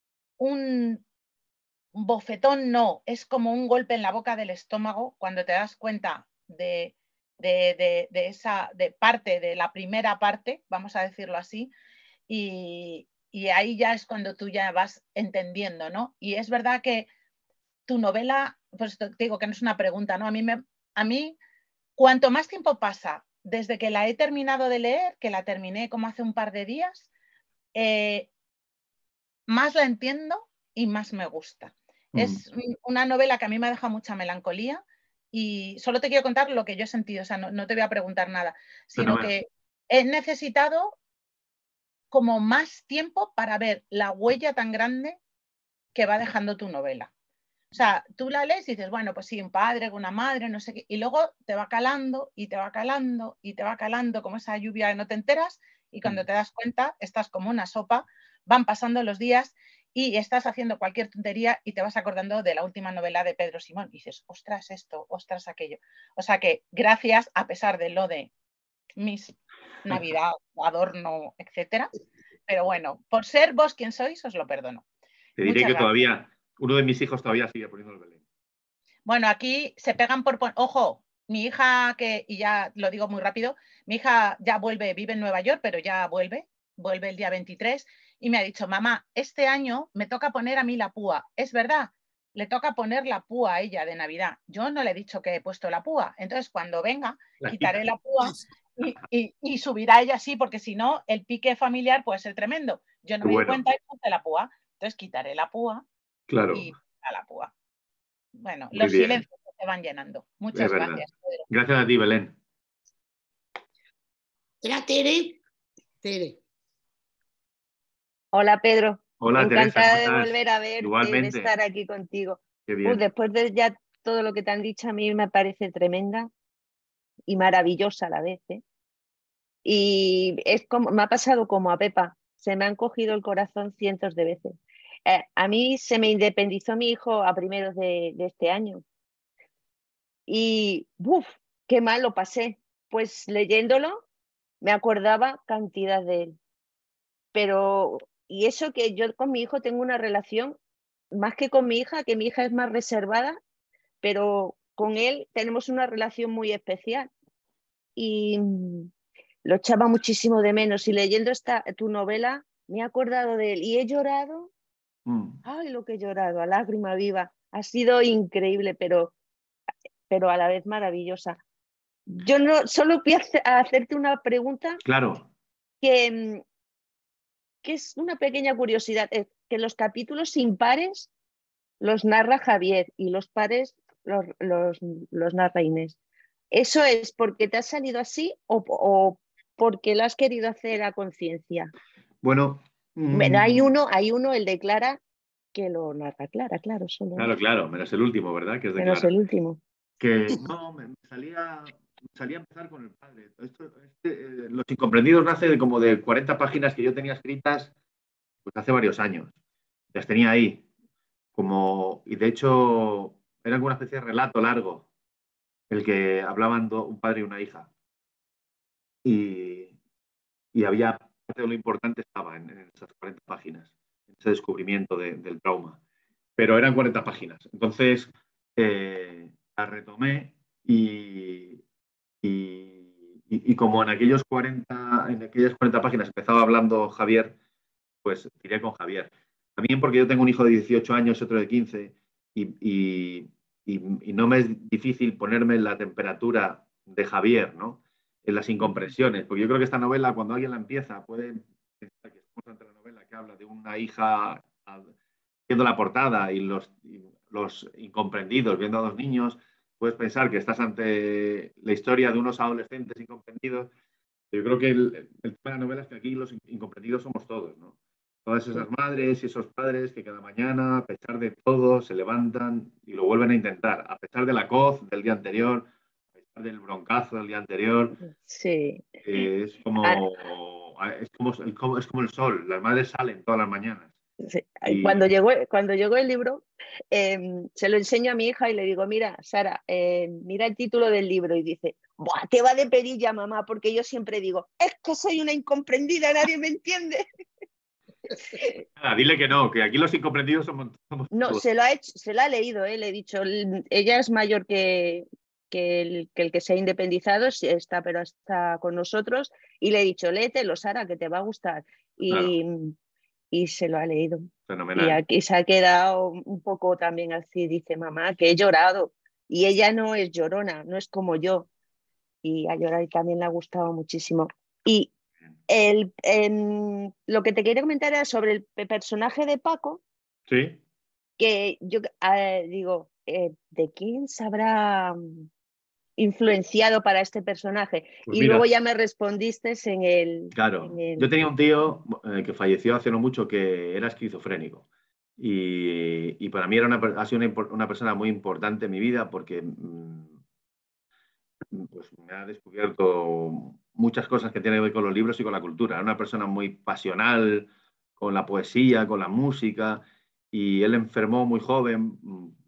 un bofetón, no, es como un golpe en la boca del estómago cuando te das cuenta de parte, de la primera parte, vamos a decirlo así, y ahí ya es cuando tú ya vas entendiendo, ¿no? Y es verdad que tu novela, pues te digo que no es una pregunta, ¿no? A mí, cuanto más tiempo pasa desde que la he terminado de leer, que la terminé como hace un par de días, más la entiendo y más me gusta. Es una novela que a mí me ha dejado mucha melancolía y solo te quiero contar lo que yo he sentido, o sea, no te voy a preguntar nada, sino que he necesitado como más tiempo para ver la huella tan grande que va dejando tu novela. O sea, tú la lees y dices, bueno, pues sí, un padre, una madre, no sé qué, y luego te va calando y te va calando y te va calando como esa lluvia que no te enteras y cuando te das cuenta estás como una sopa, van pasando los días y estás haciendo cualquier tontería y te vas acordando de la última novela de Pedro Simón y dices, ostras esto, ostras aquello. O sea que gracias, a pesar de lo de mis Navidad, adorno, etcétera, pero bueno, por ser vos quien sois, os lo perdono. Te diré Muchas que gracias. todavía, uno de mis hijos todavía sigue poniendo el Belén. Bueno, aquí se pegan por... Ojo, mi hija, y ya lo digo muy rápido, mi hija ya vuelve, vive en Nueva York, pero ya vuelve el día 23, y me ha dicho, mamá, este año me toca poner a mí la púa. Es verdad, le toca poner la púa a ella de Navidad. Yo no le he dicho que he puesto la púa. Entonces, cuando venga, quitaré la púa y subirá ella así, porque si no, el pique familiar puede ser tremendo. Yo no me di cuenta y puse la púa. Entonces, quitaré la púa y a la púa. Bueno, Muy los bien. silencios se van llenando. Muchas Es verdad. gracias, Pedro. Gracias a ti, Belén. Era Tere. Tere. Hola, Pedro. Hola, Encantada Teresa, de ¿cómo estás? volver a verte, Igualmente. de estar aquí contigo. Qué bien. Después de ya todo lo que te han dicho, a mí me parece tremenda y maravillosa a la vez, ¿eh? Y es como, me ha pasado como a Pepa, se me han cogido el corazón cientos de veces. A mí se me independizó mi hijo a primeros de este año. Y ¡buf! Qué mal lo pasé. Pues leyéndolo me acordaba cantidad de él. Pero, y eso que yo con mi hijo tengo una relación, más que con mi hija, que mi hija es más reservada, pero con él tenemos una relación muy especial. Y lo echaba muchísimo de menos. Y leyendo tu novela, me he acordado de él y he llorado. Ay, lo que he llorado, a lágrima viva. Ha sido increíble, pero a la vez maravillosa. Yo no solo voy a hacerte una pregunta. Claro. Que es una pequeña curiosidad, es que los capítulos impares los narra Javier y los pares los narra Inés. ¿Eso es porque te ha salido así o porque lo has querido hacer a conciencia? Bueno, hay uno, el de Clara, que lo narra Clara, claro. Solo claro, menos el último, ¿verdad? Que es de menos Clara. el último. Que no, me salía a empezar con el padre. Los Incomprendidos nace como de 40 páginas que yo tenía escritas pues hace varios años. Las tenía ahí. Y de hecho era como una especie de relato largo, el que hablaban un padre y una hija. Y había parte de lo importante estaba en esas 40 páginas, ese descubrimiento del trauma. Pero eran 40 páginas. Entonces la retomé y como en aquellas 40 páginas empezaba hablando Javier, pues tiré con Javier. También porque yo tengo un hijo de 18 años, otro de 15, y no me es difícil ponerme en la temperatura de Javier, ¿no? En las incomprensiones. Porque yo creo que esta novela, cuando alguien la empieza, puede pensar que estamos ante la novela que habla de una hija viendo la portada y los incomprendidos viendo a dos niños, puedes pensar que estás ante la historia de unos adolescentes incomprendidos. Yo creo que el tema de la novela es que aquí los incomprendidos somos todos, ¿no? Todas esas madres y esos padres que cada mañana, a pesar de todo, se levantan y lo vuelven a intentar, a pesar de la coz del día anterior, a pesar del broncazo del día anterior. Sí. Es como el sol, las madres salen todas las mañanas. Sí. Cuando llegó el libro, se lo enseño a mi hija y le digo, mira, Sara, mira el título del libro, y dice, ¡buah, te va de perilla, mamá! Porque yo siempre digo, es que soy una incomprendida, nadie me entiende. Dile que no, que aquí los incomprendidos somos no, todos. se lo ha leído, le he dicho, ella es mayor que el que se ha independizado, pero está con nosotros, y le he dicho, léetelo, Sara, que te va a gustar. Y se lo ha leído. Fenomenal. Y aquí se ha quedado un poco también así, dice mamá, que he llorado. Y ella no es llorona, no es como yo. Y a llorar y también le ha gustado muchísimo. Y lo que te quería comentar era sobre el personaje de Paco. Sí. Que yo digo, ¿de quién se habrá influenciado para este personaje? Pues y mira, luego ya me respondiste en el... Claro, yo tenía un tío que falleció hace no mucho que era esquizofrénico y para mí ha sido una persona muy importante en mi vida porque pues me ha descubierto muchas cosas que tienen que ver con los libros y con la cultura. Era una persona muy pasional con la poesía, con la música, y él enfermó muy joven,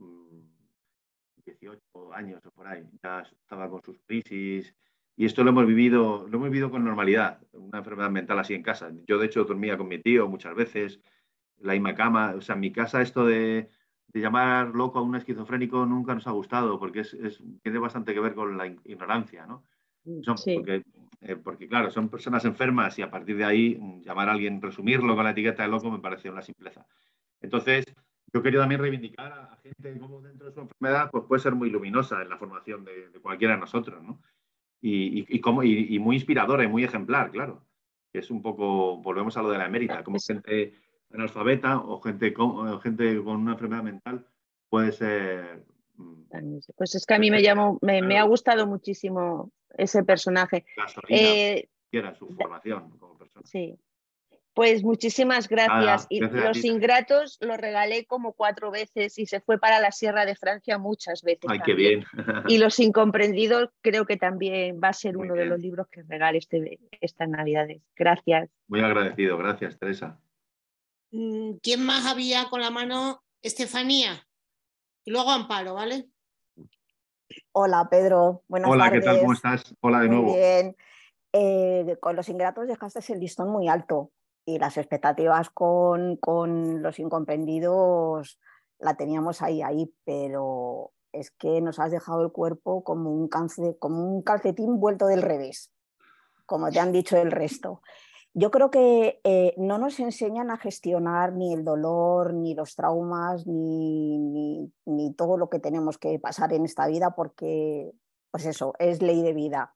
18 años o por ahí, ya estaba con sus crisis. Y esto lo hemos vivido con normalidad, una enfermedad mental así en casa. Yo, de hecho, dormía con mi tío muchas veces la misma cama. O sea, en mi casa esto de llamar loco a un esquizofrénico nunca nos ha gustado, porque tiene bastante que ver con la ignorancia, ¿no? Sí. Porque, claro, son personas enfermas y a partir de ahí llamar a alguien, resumirlo con la etiqueta de loco me parece una simpleza. Entonces, yo quería también reivindicar a gente como dentro de su enfermedad pues puede ser muy luminosa en la formación de cualquiera de nosotros, ¿no? Y muy inspiradora y muy ejemplar, claro. Que es un poco, volvemos a lo de la emérita, como gente analfabeta o gente con una enfermedad mental puede ser... Pues es que a mí me ha gustado muchísimo ese personaje. Gasolina, quiera su formación como persona. Sí. Pues muchísimas gracias. Y Gracias a Los ti. Ingratos lo regalé como 4 veces y se fue para la Sierra de Francia muchas veces. Ay, qué también. bien. Y Los Incomprendidos creo que también va a ser Muy uno de bien. los libros que regale estas Navidades. Gracias. Muy agradecido, gracias, Teresa. ¿Quién más había con la mano? Estefanía. Y luego Amparo, ¿vale? Hola, Pedro. Buenas Hola, tardes. ¿qué tal? ¿Cómo estás? Hola de Muy nuevo. bien. Con Los Ingratos dejaste el listón muy alto y las expectativas con Los Incomprendidos la teníamos ahí, pero es que nos has dejado el cuerpo como un calcetín vuelto del revés, como te han dicho el resto. Yo creo que no nos enseñan a gestionar ni el dolor, ni los traumas, ni todo lo que tenemos que pasar en esta vida, porque, pues eso, es ley de vida.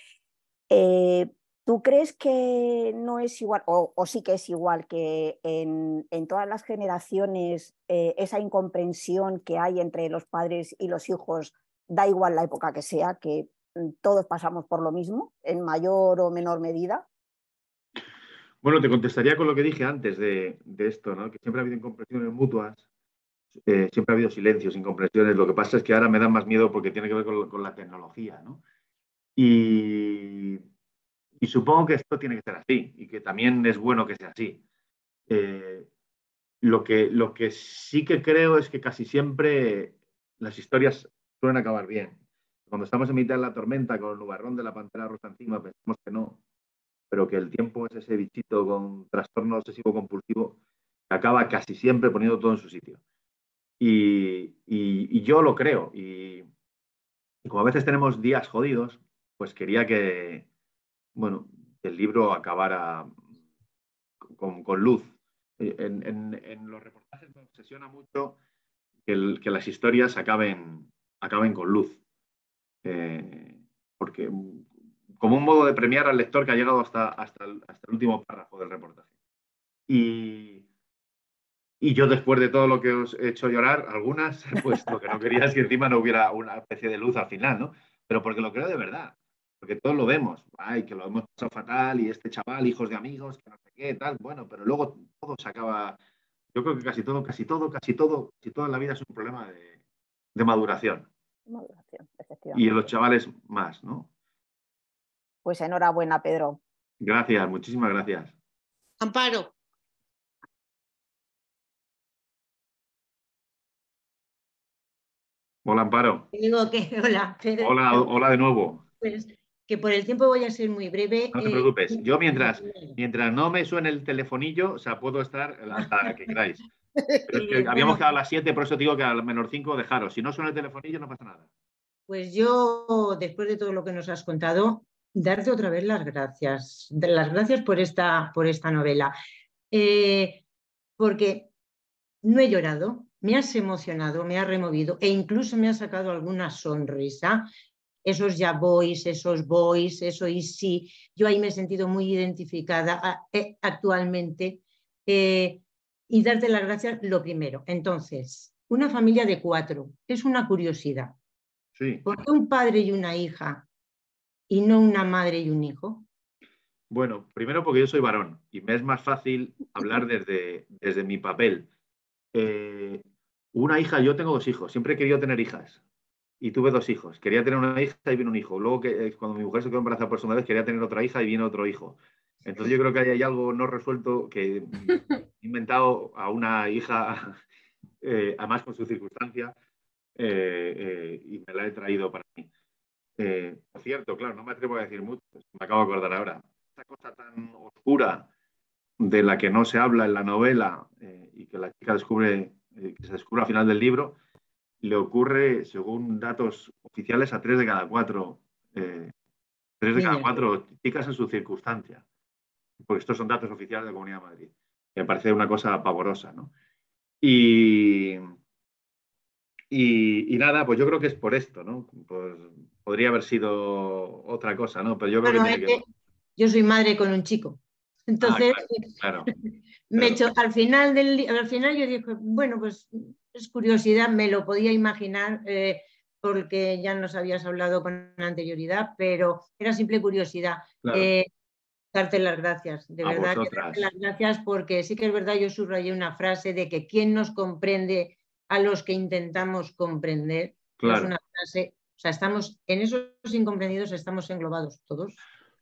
¿Tú crees que no es igual, o sí que es igual, que en todas las generaciones esa incomprensión que hay entre los padres y los hijos, da igual la época que sea, que todos pasamos por lo mismo, en mayor o menor medida? Bueno, te contestaría con lo que dije antes de esto, ¿no? Que siempre ha habido incomprensiones mutuas, siempre ha habido silencios, incomprensiones. Lo que pasa es que ahora me da más miedo porque tiene que ver con la tecnología, ¿no? Y supongo que esto tiene que ser así y que también es bueno que sea así. Lo que sí que creo es que casi siempre las historias suelen acabar bien. Cuando estamos en mitad de la tormenta con el nubarrón de la pantera rosa encima, pensamos que no, pero que el tiempo es ese bichito con trastorno obsesivo compulsivo que acaba casi siempre poniendo todo en su sitio. Y yo lo creo. Y como a veces tenemos días jodidos, pues quería que, bueno, que el libro acabara con luz. En los reportajes me obsesiona mucho que las historias acaben con luz. Porque como un modo de premiar al lector que ha llegado hasta el último párrafo del reportaje. Y yo, después de todo lo que os he hecho llorar, algunas, pues lo que no quería es que encima no hubiera una especie de luz al final, ¿no? Pero porque lo creo de verdad. Porque todos lo vemos. Ay, que lo hemos pasado fatal y este chaval, hijos de amigos, que no sé qué, tal. Bueno, pero luego todo se acaba. Yo creo que casi toda la vida es un problema de maduración. Maduración, Y efectivamente. los chavales más, ¿no? Pues enhorabuena, Pedro. Gracias, muchísimas gracias. Amparo. Hola, Amparo. Digo que, hola, Pedro. Hola de nuevo. Pues que por el tiempo voy a ser muy breve. No te preocupes. Yo mientras no me suene el telefonillo, o sea, puedo estar hasta que queráis. Pero es que habíamos quedado a las 7, por eso digo que a menos 5 dejaros. Si no suena el telefonillo, no pasa nada. Pues yo, después de todo lo que nos has contado, darte otra vez las gracias. Las gracias por esta novela. Porque no he llorado, me has emocionado, me has removido e incluso me has sacado alguna sonrisa. Esos ya voys, esos boys, eso y sí. Yo ahí me he sentido muy identificada actualmente. Y darte las gracias lo primero. Entonces, una familia de 4 es una curiosidad. Sí. ¿Por qué un padre y una hija y no una madre y un hijo? Bueno, primero porque yo soy varón y me es más fácil hablar desde mi papel. Una hija, yo tengo 2 hijos, siempre he querido tener hijas y tuve 2 hijos. Quería tener una hija y vino un hijo. Luego, cuando mi mujer se quedó embarazada por segunda vez, quería tener otra hija y vino otro hijo. Entonces yo creo que hay algo no resuelto que he inventado a una hija, además con su circunstancia, y me la he traído para mí. Por cierto, claro, no me atrevo a decir mucho, me acabo de acordar ahora. Esta cosa tan oscura de la que no se habla en la novela y que la chica descubre, que se descubre al final del libro, le ocurre, según datos oficiales, a 3 de cada 4 chicas en su circunstancia. Porque estos son datos oficiales de la Comunidad de Madrid. Me parece una cosa pavorosa, ¿no? Y nada, pues yo creo que es por esto, ¿no? Pues podría haber sido otra cosa, ¿no? Pero yo creo Bueno, que tiene que... yo soy madre con un chico. Entonces, claro. me echó, al final yo dije, bueno, pues es curiosidad, me lo podía imaginar porque ya nos habías hablado con anterioridad, pero era simple curiosidad. Claro. Darte las gracias, de verdad, que darte las gracias, porque sí que es verdad, yo subrayé una frase de que quien nos comprende a los que intentamos comprender. Claro. Es una frase, o sea, estamos en esos incomprendidos, estamos englobados todos.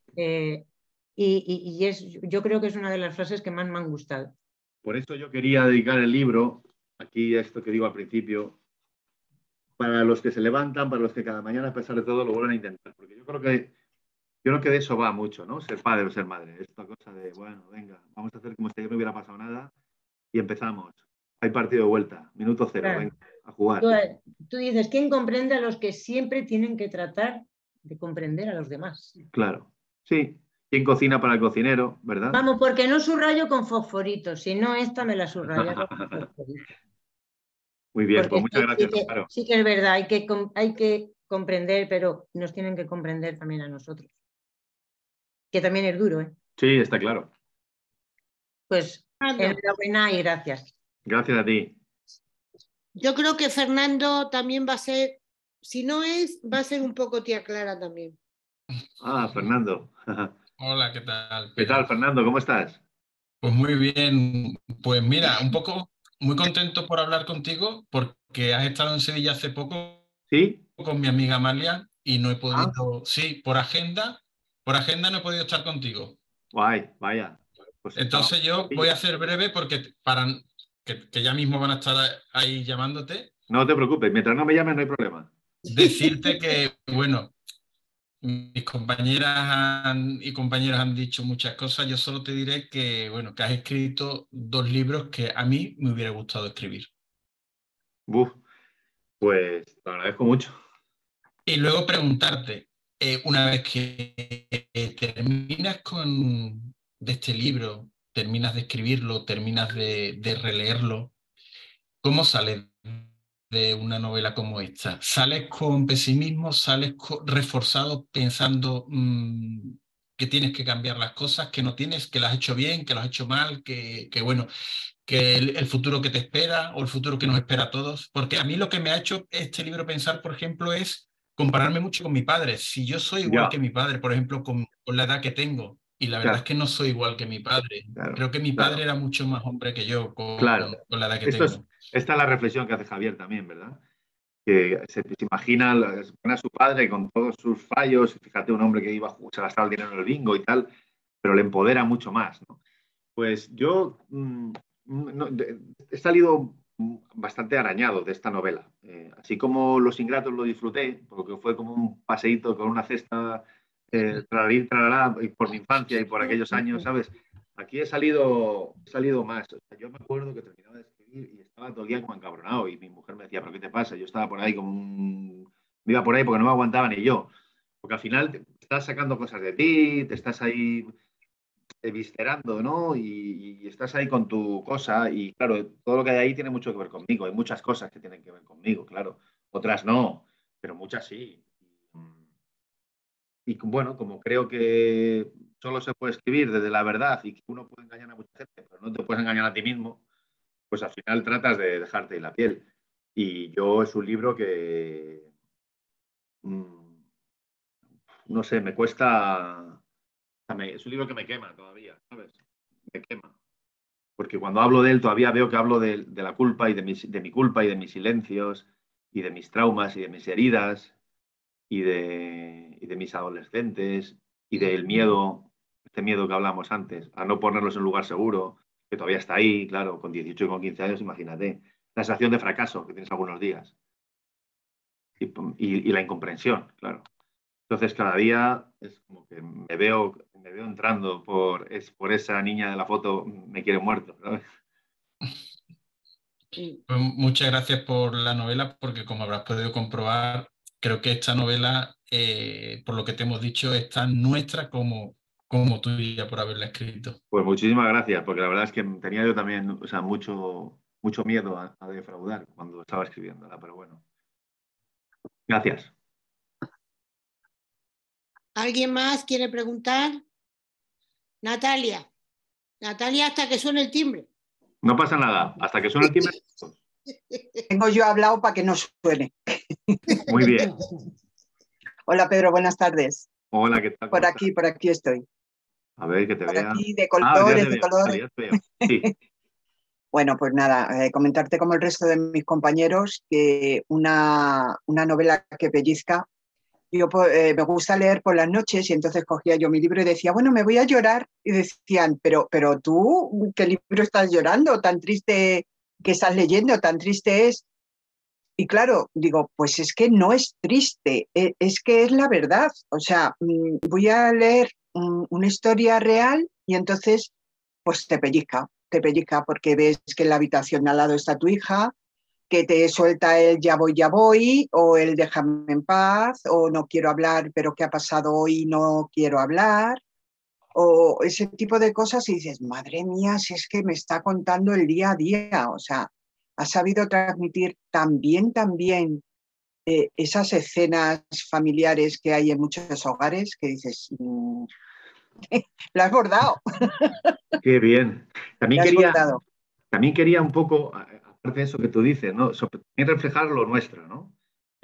Y yo creo que es una de las frases que más me han gustado. Por eso yo quería dedicar el libro, aquí a esto que digo al principio, para los que se levantan, para los que cada mañana, a pesar de todo, lo vuelven a intentar. Porque yo creo que de eso va mucho, ¿no? Ser padre o ser madre. Esta cosa de, bueno, venga, vamos a hacer como si ayer no hubiera pasado nada y empezamos. Hay partido de vuelta, minuto 0, claro. Venga, a jugar. Tú dices, ¿quién comprende a los que siempre tienen que tratar de comprender a los demás? Claro, sí. ¿Quién cocina para el cocinero, verdad? Vamos, porque no subrayo con fosforito, si no esta me la subraya con fosforito. Muy bien, porque pues muchas gracias, Amparo. Sí que es verdad, hay que comprender, pero nos tienen que comprender también a nosotros. Que también es duro, ¿eh? Sí, está claro. Pues enhorabuena y gracias. Gracias a ti. Yo creo que Fernando también va a ser, si no es, va a ser un poco tía Clara también. Ah, Fernando. Hola, ¿qué tal? ¿Qué tal, Fernando? ¿Cómo estás? Pues muy bien. Pues mira, un poco muy contento por hablar contigo porque has estado en Sevilla hace poco. ¿Sí? Con mi amiga Amalia y no he podido, sí, por agenda no he podido estar contigo. Guay, vaya. Pues entonces yo voy a ser breve porque para que ya mismo van a estar ahí llamándote. No te preocupes, mientras no me llames no hay problema. Decirte que, bueno, mis compañeras y compañeros han dicho muchas cosas. Yo solo te diré que, bueno, que has escrito 2 libros que a mí me hubiera gustado escribir. Pues te agradezco mucho. Y luego preguntarte, una vez que terminas de este libro, terminas de escribirlo, terminas de releerlo, ¿cómo sales de una novela como esta? ¿Sales con pesimismo? ¿Sales reforzado pensando que tienes que cambiar las cosas, que no tienes, que lo has hecho bien, que lo has hecho mal, que bueno, que el futuro que te espera o el futuro que nos espera a todos? Porque a mí lo que me ha hecho este libro pensar, por ejemplo, es compararme mucho con mi padre. Si yo soy igual que mi padre, por ejemplo, con la edad que tengo, y la verdad es que no soy igual que mi padre. Creo que mi padre era mucho más hombre que yo con la edad que tengo. Esta es la reflexión que hace Javier también, ¿verdad? Que se imagina a su padre con todos sus fallos, fíjate, un hombre que iba se gastaba el dinero en el bingo y tal, pero le empodera mucho más, ¿no? Pues yo he salido bastante arañado de esta novela. Así como Los Ingratos lo disfruté, porque fue como un paseíto con una cesta trarará, por mi infancia y por aquellos años, ¿sabes? Aquí he salido más. O sea, yo me acuerdo que terminaba de escribir y estaba todo el día como encabronado y mi mujer me decía, ¿pero qué te pasa? Yo estaba por ahí me iba por ahí porque no me aguantaba ni yo. Porque al final te estás sacando cosas de ti, te estás ahí eviscerando, ¿no? Y estás ahí con tu cosa y claro, todo lo que hay ahí tiene mucho que ver conmigo. Hay muchas cosas que tienen que ver conmigo, claro. Otras no, pero muchas sí. Y bueno, como creo que solo se puede escribir desde la verdad y que uno puede engañar a mucha gente, pero no te puedes engañar a ti mismo, pues al final tratas de dejarte en la piel. Y yo es un libro que, no sé, me cuesta... Es un libro que me quema todavía, ¿sabes? Me quema. Porque cuando hablo de él todavía veo que hablo de la culpa y de mi culpa y de mis silencios y de mis traumas y de mis heridas y de mis adolescentes y del miedo, este miedo que hablamos antes, a no ponerlos en un lugar seguro, que todavía está ahí, claro, con 18 y con 15 años, imagínate. La sensación de fracaso que tienes algunos días. Y la incomprensión, claro. Entonces cada día es como que me veo entrando por esa niña de la foto, me quiere muerto, ¿sabes? Pues muchas gracias por la novela, porque como habrás podido comprobar, creo que esta novela, por lo que te hemos dicho, es tan nuestra como tuya por haberla escrito. Pues muchísimas gracias, porque la verdad es que tenía yo también, o sea, mucho miedo a defraudar cuando estaba escribiéndola, pero bueno. Gracias. ¿Alguien más quiere preguntar? Natalia. Natalia, hasta que suene el timbre. No pasa nada, hasta que suene el timbre. Tengo yo hablado para que no suene. Muy bien. Hola Pedro, buenas tardes. Hola, ¿qué tal? Por aquí estoy. A ver, que te Por vea. aquí, de colores, de colores. Ya te veo. Sí. Bueno, pues nada, comentarte como el resto de mis compañeros que una novela que pellizca. Yo me gusta leer por las noches y entonces cogía yo mi libro y decía, bueno, me voy a llorar. Y decían, pero tú, ¿qué libro estás llorando? Tan triste que estás leyendo, tan triste es. Y claro, digo, pues es que no es triste, es que es la verdad. O sea, voy a leer una historia real y entonces pues te pellizca porque ves que en la habitación al lado está tu hija, que te suelta el ya voy, o el déjame en paz, o no quiero hablar, pero ¿qué ha pasado hoy? No quiero hablar, o ese tipo de cosas y dices, madre mía, si es que me está contando el día a día, o sea, ha sabido transmitir tan bien esas escenas familiares que hay en muchos hogares que dices, lo has bordado. Qué bien. También quería un poco, aparte de eso que tú dices, ¿no? También reflejar lo nuestro, ¿no?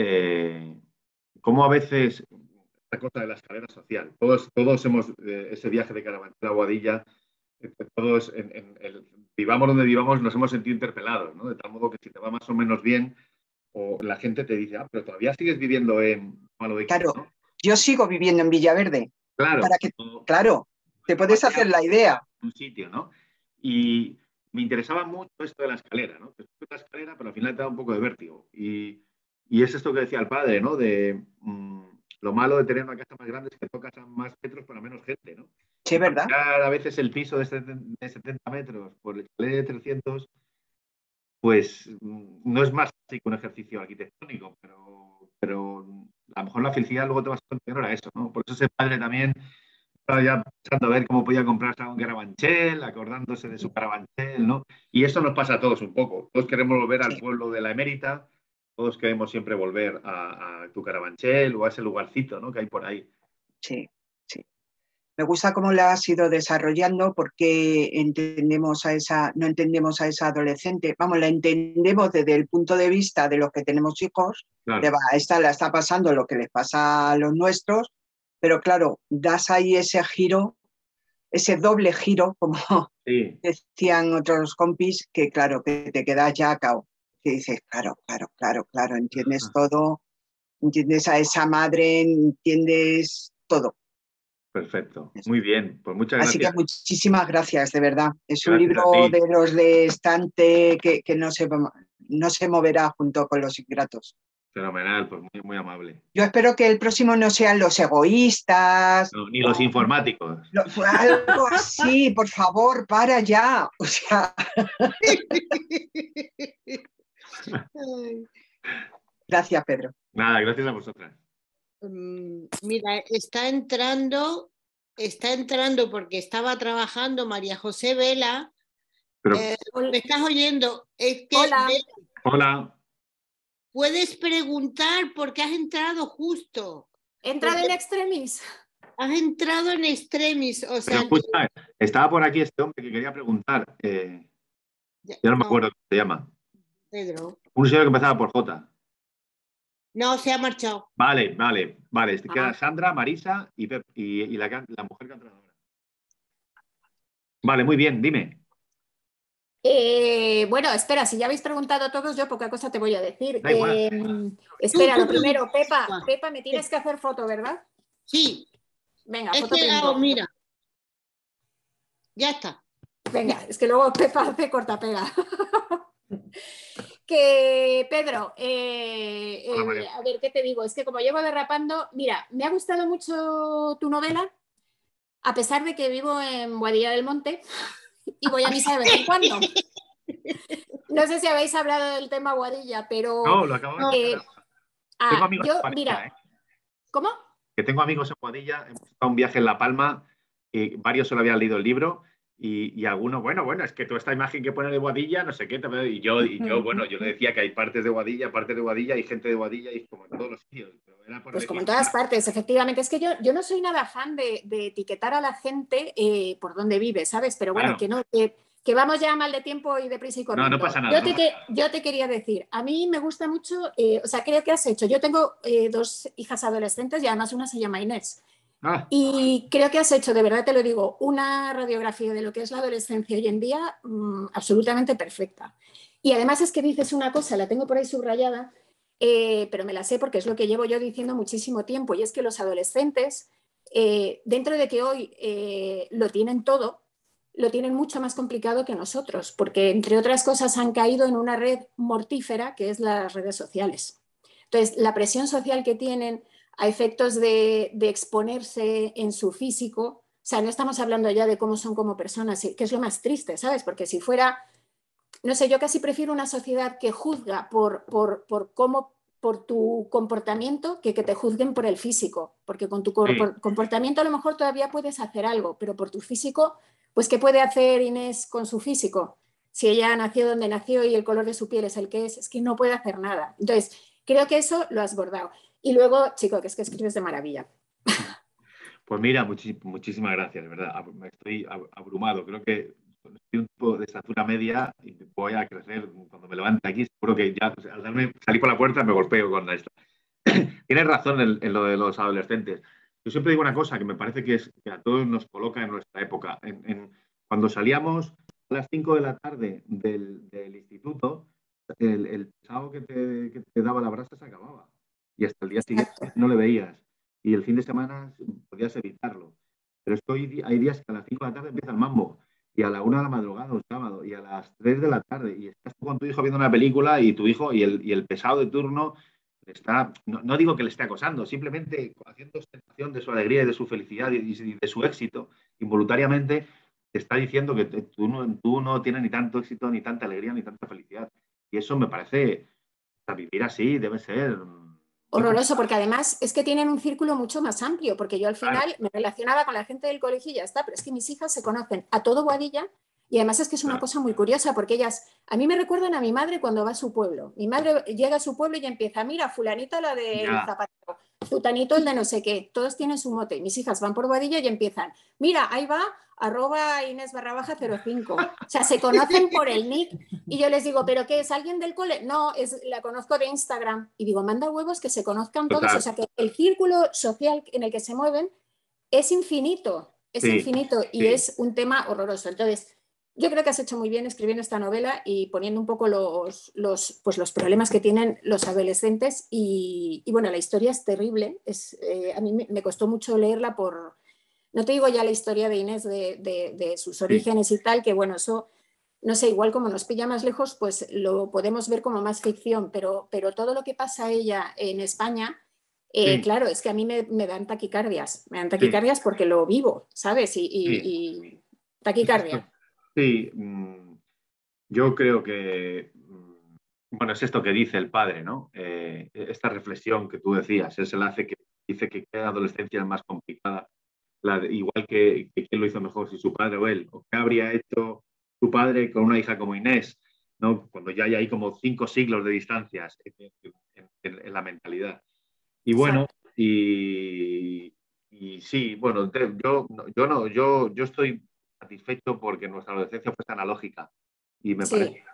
Cómo a veces la cosa de la escalera social. Todos hemos, ese viaje de Carabanchel a Boadilla, todos, vivamos donde vivamos, nos hemos sentido interpelados, ¿no? De tal modo que si te va más o menos bien, o la gente te dice, pero todavía sigues viviendo en Malo de Quito, Claro, ¿no? yo sigo viviendo en Villaverde. Claro. Claro, te puedes hacer la idea. Un sitio, ¿no? Y me interesaba mucho esto de la escalera, ¿no? Que la escalera, pero al final te da un poco de vértigo. Y es esto que decía el padre, ¿no? De lo malo de tener una casa más grande es que tocas a más metros para menos gente, ¿no? Sí, ¿verdad? A veces el piso de 70 metros por el escalera de 300, pues no es más que un ejercicio arquitectónico, pero a lo mejor la felicidad luego te vas a continuar a eso, ¿no? Por eso ese padre también estaba ya pensando a ver cómo podía comprarse un Carabanchel, acordándose de su Carabanchel, ¿no? Y eso nos pasa a todos un poco. Todos queremos volver al pueblo de la Emérita, todos queremos siempre volver a tu Carabanchel o a ese lugarcito, ¿no? Que hay por ahí. Sí. Me gusta cómo la has ido desarrollando porque no entendemos a esa adolescente. Vamos, la entendemos desde el punto de vista de los que tenemos hijos. Claro. Esta la está pasando lo que les pasa a los nuestros, pero claro, das ahí ese giro, ese doble giro, como decían otros compis, que claro, que te quedas ya cao. Que dices, claro, entiendes todo, entiendes a esa madre, entiendes todo. Perfecto, muy bien, pues muchas gracias. Así que muchísimas gracias, de verdad. Es un libro de los de estante que no se moverá junto con Los Ingratos. Fenomenal, pues muy, muy amable. Yo espero que el próximo no sean los egoístas. No, ni los informáticos. Algo así, por favor, para ya. O sea... Gracias, Pedro. Nada, gracias a vosotras. Mira, está entrando porque estaba trabajando María José Vela. Pero... ¿me estás oyendo? Es que Hola. Puedes preguntar porque has entrado justo. ¿He entrado en extremis? Has entrado en extremis. O sea, escucha, estaba por aquí este hombre que quería preguntar. Ya no me acuerdo cómo se llama. Pedro. Un señor que empezaba por J. No, se ha marchado. Vale. Queda Sandra, Marisa y la mujer cantadora. Vale, muy bien, dime. Bueno, espera, si ya habéis preguntado a todos, yo poca cosa te voy a decir. Da igual. Espera, lo primero, Pepa, me tienes que hacer foto, ¿verdad? Sí. Venga, foto. Mira. Ya está. Venga, es que luego Pepa hace cortapega. Que Pedro, a ver, ¿qué te digo? Es que como llevo derrapando, mira, me ha gustado mucho tu novela, a pesar de que vivo en Boadilla del Monte y voy a misa de vez en cuando. No sé si habéis hablado del tema Boadilla, pero... No, lo acabo de tengo amigos en Boadilla, mira, ¿cómo? Que tengo amigos en Boadilla, hemos estado un viaje en La Palma, y varios solo habían leído el libro, y algunos, bueno, es que toda esta imagen que pone de Boadilla, no sé qué, y yo, bueno, yo le decía que hay partes de Boadilla, y gente de Boadilla, y como en todos los sitios. Pues como en todas partes, efectivamente. Es que yo no soy nada fan de etiquetar a la gente por donde vive, ¿sabes? Pero bueno, Claro. que vamos ya mal de tiempo y deprisa y corriendo. No pasa nada. Yo te quería decir, a mí me gusta mucho, o sea, creo que has hecho, yo tengo 2 hijas adolescentes y además una se llama Inés. Y creo que has hecho, de verdad te lo digo, una radiografía de lo que es la adolescencia hoy en día absolutamente perfecta. Y además es que dices una cosa, la tengo por ahí subrayada, pero me la sé porque es lo que llevo yo diciendo muchísimo tiempo, y es que los adolescentes, dentro de que hoy lo tienen todo, lo tienen mucho más complicado que nosotros, porque entre otras cosas han caído en una red mortífera que es las redes sociales. Entonces, la presión social que tienen a efectos de exponerse en su físico, o sea, no estamos hablando ya de cómo son como personas, que es lo más triste, ¿sabes? Porque si fuera, no sé, yo casi prefiero una sociedad que juzga por tu comportamiento que te juzguen por el físico, porque con tu comportamiento a lo mejor todavía puedes hacer algo, pero por tu físico, pues ¿qué puede hacer Inés con su físico? Si ella nació donde nació y el color de su piel es el que es que no puede hacer nada. Entonces, creo que eso lo has bordado. Y luego, chico, que es que escribes de maravilla. Pues mira, muchísimas gracias, de verdad. Me estoy abrumado. Creo que soy un tipo de estatura media y voy a crecer cuando me levante aquí. Seguro que ya, pues, al salir por la puerta me golpeo con esto. Tienes razón en lo de los adolescentes. Yo siempre digo una cosa que me parece que a todos nos coloca en nuestra época. Cuando salíamos a las 5 de la tarde del instituto, el pesado que te daba la brasa se acababa. Y hasta el día siguiente no le veías. Y el fin de semana podías evitarlo. Pero es que hoy hay días que a las 5 de la tarde empieza el mambo. Y a la 1 de la madrugada un sábado. Y a las 3 de la tarde. Y estás con tu hijo viendo una película y tu hijo y el pesado de turno está, no digo que le esté acosando, simplemente haciendo ostentación de su alegría y de su felicidad y de su éxito, involuntariamente te está diciendo que tú no tienes ni tanto éxito, ni tanta alegría, ni tanta felicidad. Y eso me parece, vivir así debe ser horroroso, porque además es que tienen un círculo mucho más amplio, porque yo al final me relacionaba con la gente del colegio y ya está, pero es que mis hijas se conocen a todo Boadilla. Y además es que es una cosa muy curiosa, porque ellas, a mí me recuerdan a mi madre cuando va a su pueblo. Mi madre llega a su pueblo y empieza, mira, fulanita la del zapatero, futanito el de no sé qué, todos tienen su mote. Mis hijas van por Boadilla y empiezan, mira, ahí va, @Inés_05. O sea, se conocen por el nick. Y yo les digo, ¿pero qué es? ¿Alguien del cole? No, la conozco de Instagram. Y digo, manda huevos que se conozcan todos. O sea, que el círculo social en el que se mueven es infinito. Es infinito y es un tema horroroso. Entonces, yo creo que has hecho muy bien escribiendo esta novela y poniendo un poco los problemas que tienen los adolescentes y bueno, la historia es terrible. A mí me costó mucho leerla no te digo ya la historia de Inés de sus orígenes y tal, que bueno, eso, no sé, igual como nos pilla más lejos, pues lo podemos ver como más ficción, pero todo lo que pasa a ella en España, claro, es que a mí me dan taquicardias. Me dan taquicardias porque lo vivo, ¿sabes? Y taquicardia. Sí, yo creo que, bueno, es esto que dice el padre, ¿no? Esta reflexión que tú decías, es el hace que dice que cada adolescencia es más complicada, igual que quién lo hizo mejor, si su padre o él, o qué habría hecho su padre con una hija como Inés, ¿no? Cuando ya hay como 5 siglos de distancias en la mentalidad. Y bueno, y sí, bueno, yo estoy satisfecho porque nuestra adolescencia fue analógica y me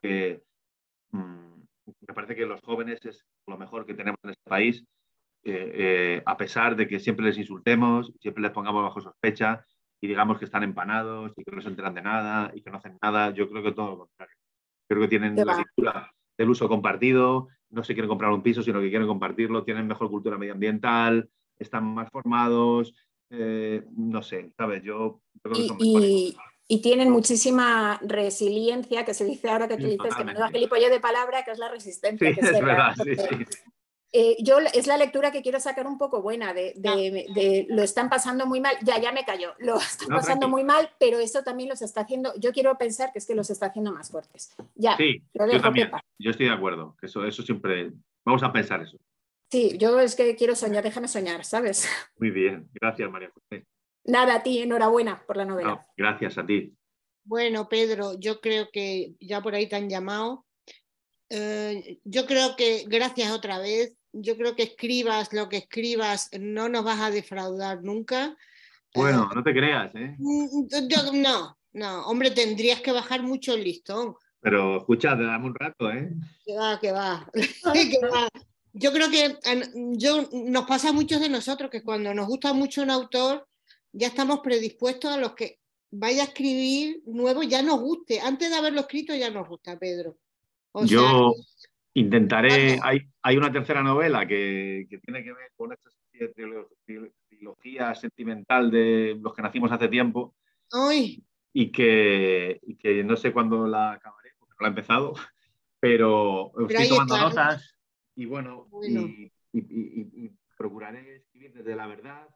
parece que los jóvenes es lo mejor que tenemos en este país, a pesar de que siempre les insultemos, siempre les pongamos bajo sospecha y digamos que están empanados y que no se enteran de nada y que no hacen nada. Yo creo que todo lo contrario. Creo que tienen la cultura del uso compartido, no se quieren comprar un piso, sino que quieren compartirlo, tienen mejor cultura medioambiental, están más formados, no sé, ¿sabes? Yo creo que son mejores. Y tienen muchísima resiliencia, que se dice ahora que tú dices que menuda gilipollez de palabra, que es la resistencia. Sí, que es verdad, porque, sí. es la lectura que quiero sacar un poco buena de lo están pasando muy mal, ya me cayó, lo están pasando muy mal, pero eso también los está haciendo, yo quiero pensar que es que los está haciendo más fuertes. Ya, sí, lo dejo, yo también, Pepa. yo estoy de acuerdo, que eso siempre, vamos a pensar eso. Sí, yo es que quiero soñar, déjame soñar, ¿sabes? Muy bien, gracias María José. Nada, a ti, enhorabuena por la novela. No, gracias a ti. Bueno, Pedro, yo creo que ya por ahí te han llamado. Yo creo que gracias otra vez. Yo creo que escribas lo que escribas, no nos vas a defraudar nunca. Bueno, no te creas, ¿eh? No, hombre, tendrías que bajar mucho el listón. Pero escucha, dame un rato, ¿eh? Que va. Que va. Yo creo que nos pasa a muchos de nosotros que cuando nos gusta mucho un autor, ya estamos predispuestos a los que vaya a escribir nuevo, ya nos guste. Antes de haberlo escrito ya nos gusta, Pedro. Yo intentaré, hay una tercera novela que tiene que ver con esta trilogía sentimental de los que nacimos hace tiempo. ¡Ay! Y que no sé cuándo la acabaré, porque no la he empezado, pero estoy tomando notas y bueno. Y procuraré escribir desde la verdad,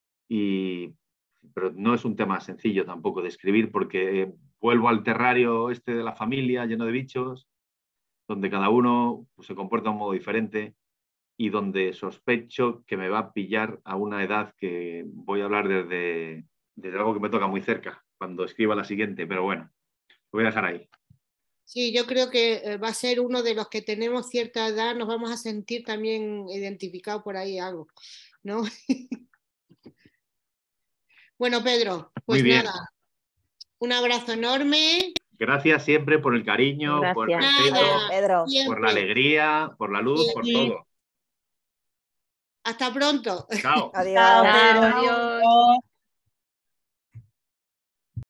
pero no es un tema sencillo tampoco de escribir, porque vuelvo al terrario de la familia lleno de bichos, donde cada uno pues, se comporta de un modo diferente y donde sospecho que me va a pillar a una edad que voy a hablar desde algo que me toca muy cerca cuando escriba la siguiente, pero bueno, lo voy a dejar ahí. Sí, yo creo que va a ser uno de los que tenemos cierta edad, nos vamos a sentir también identificados por ahí algo, ¿no? Bueno, Pedro, pues nada, un abrazo enorme. Gracias siempre por el cariño, por el respeto, Pedro. por la alegría, por la luz, por todo. Hasta pronto. Chao. Adiós. Adiós.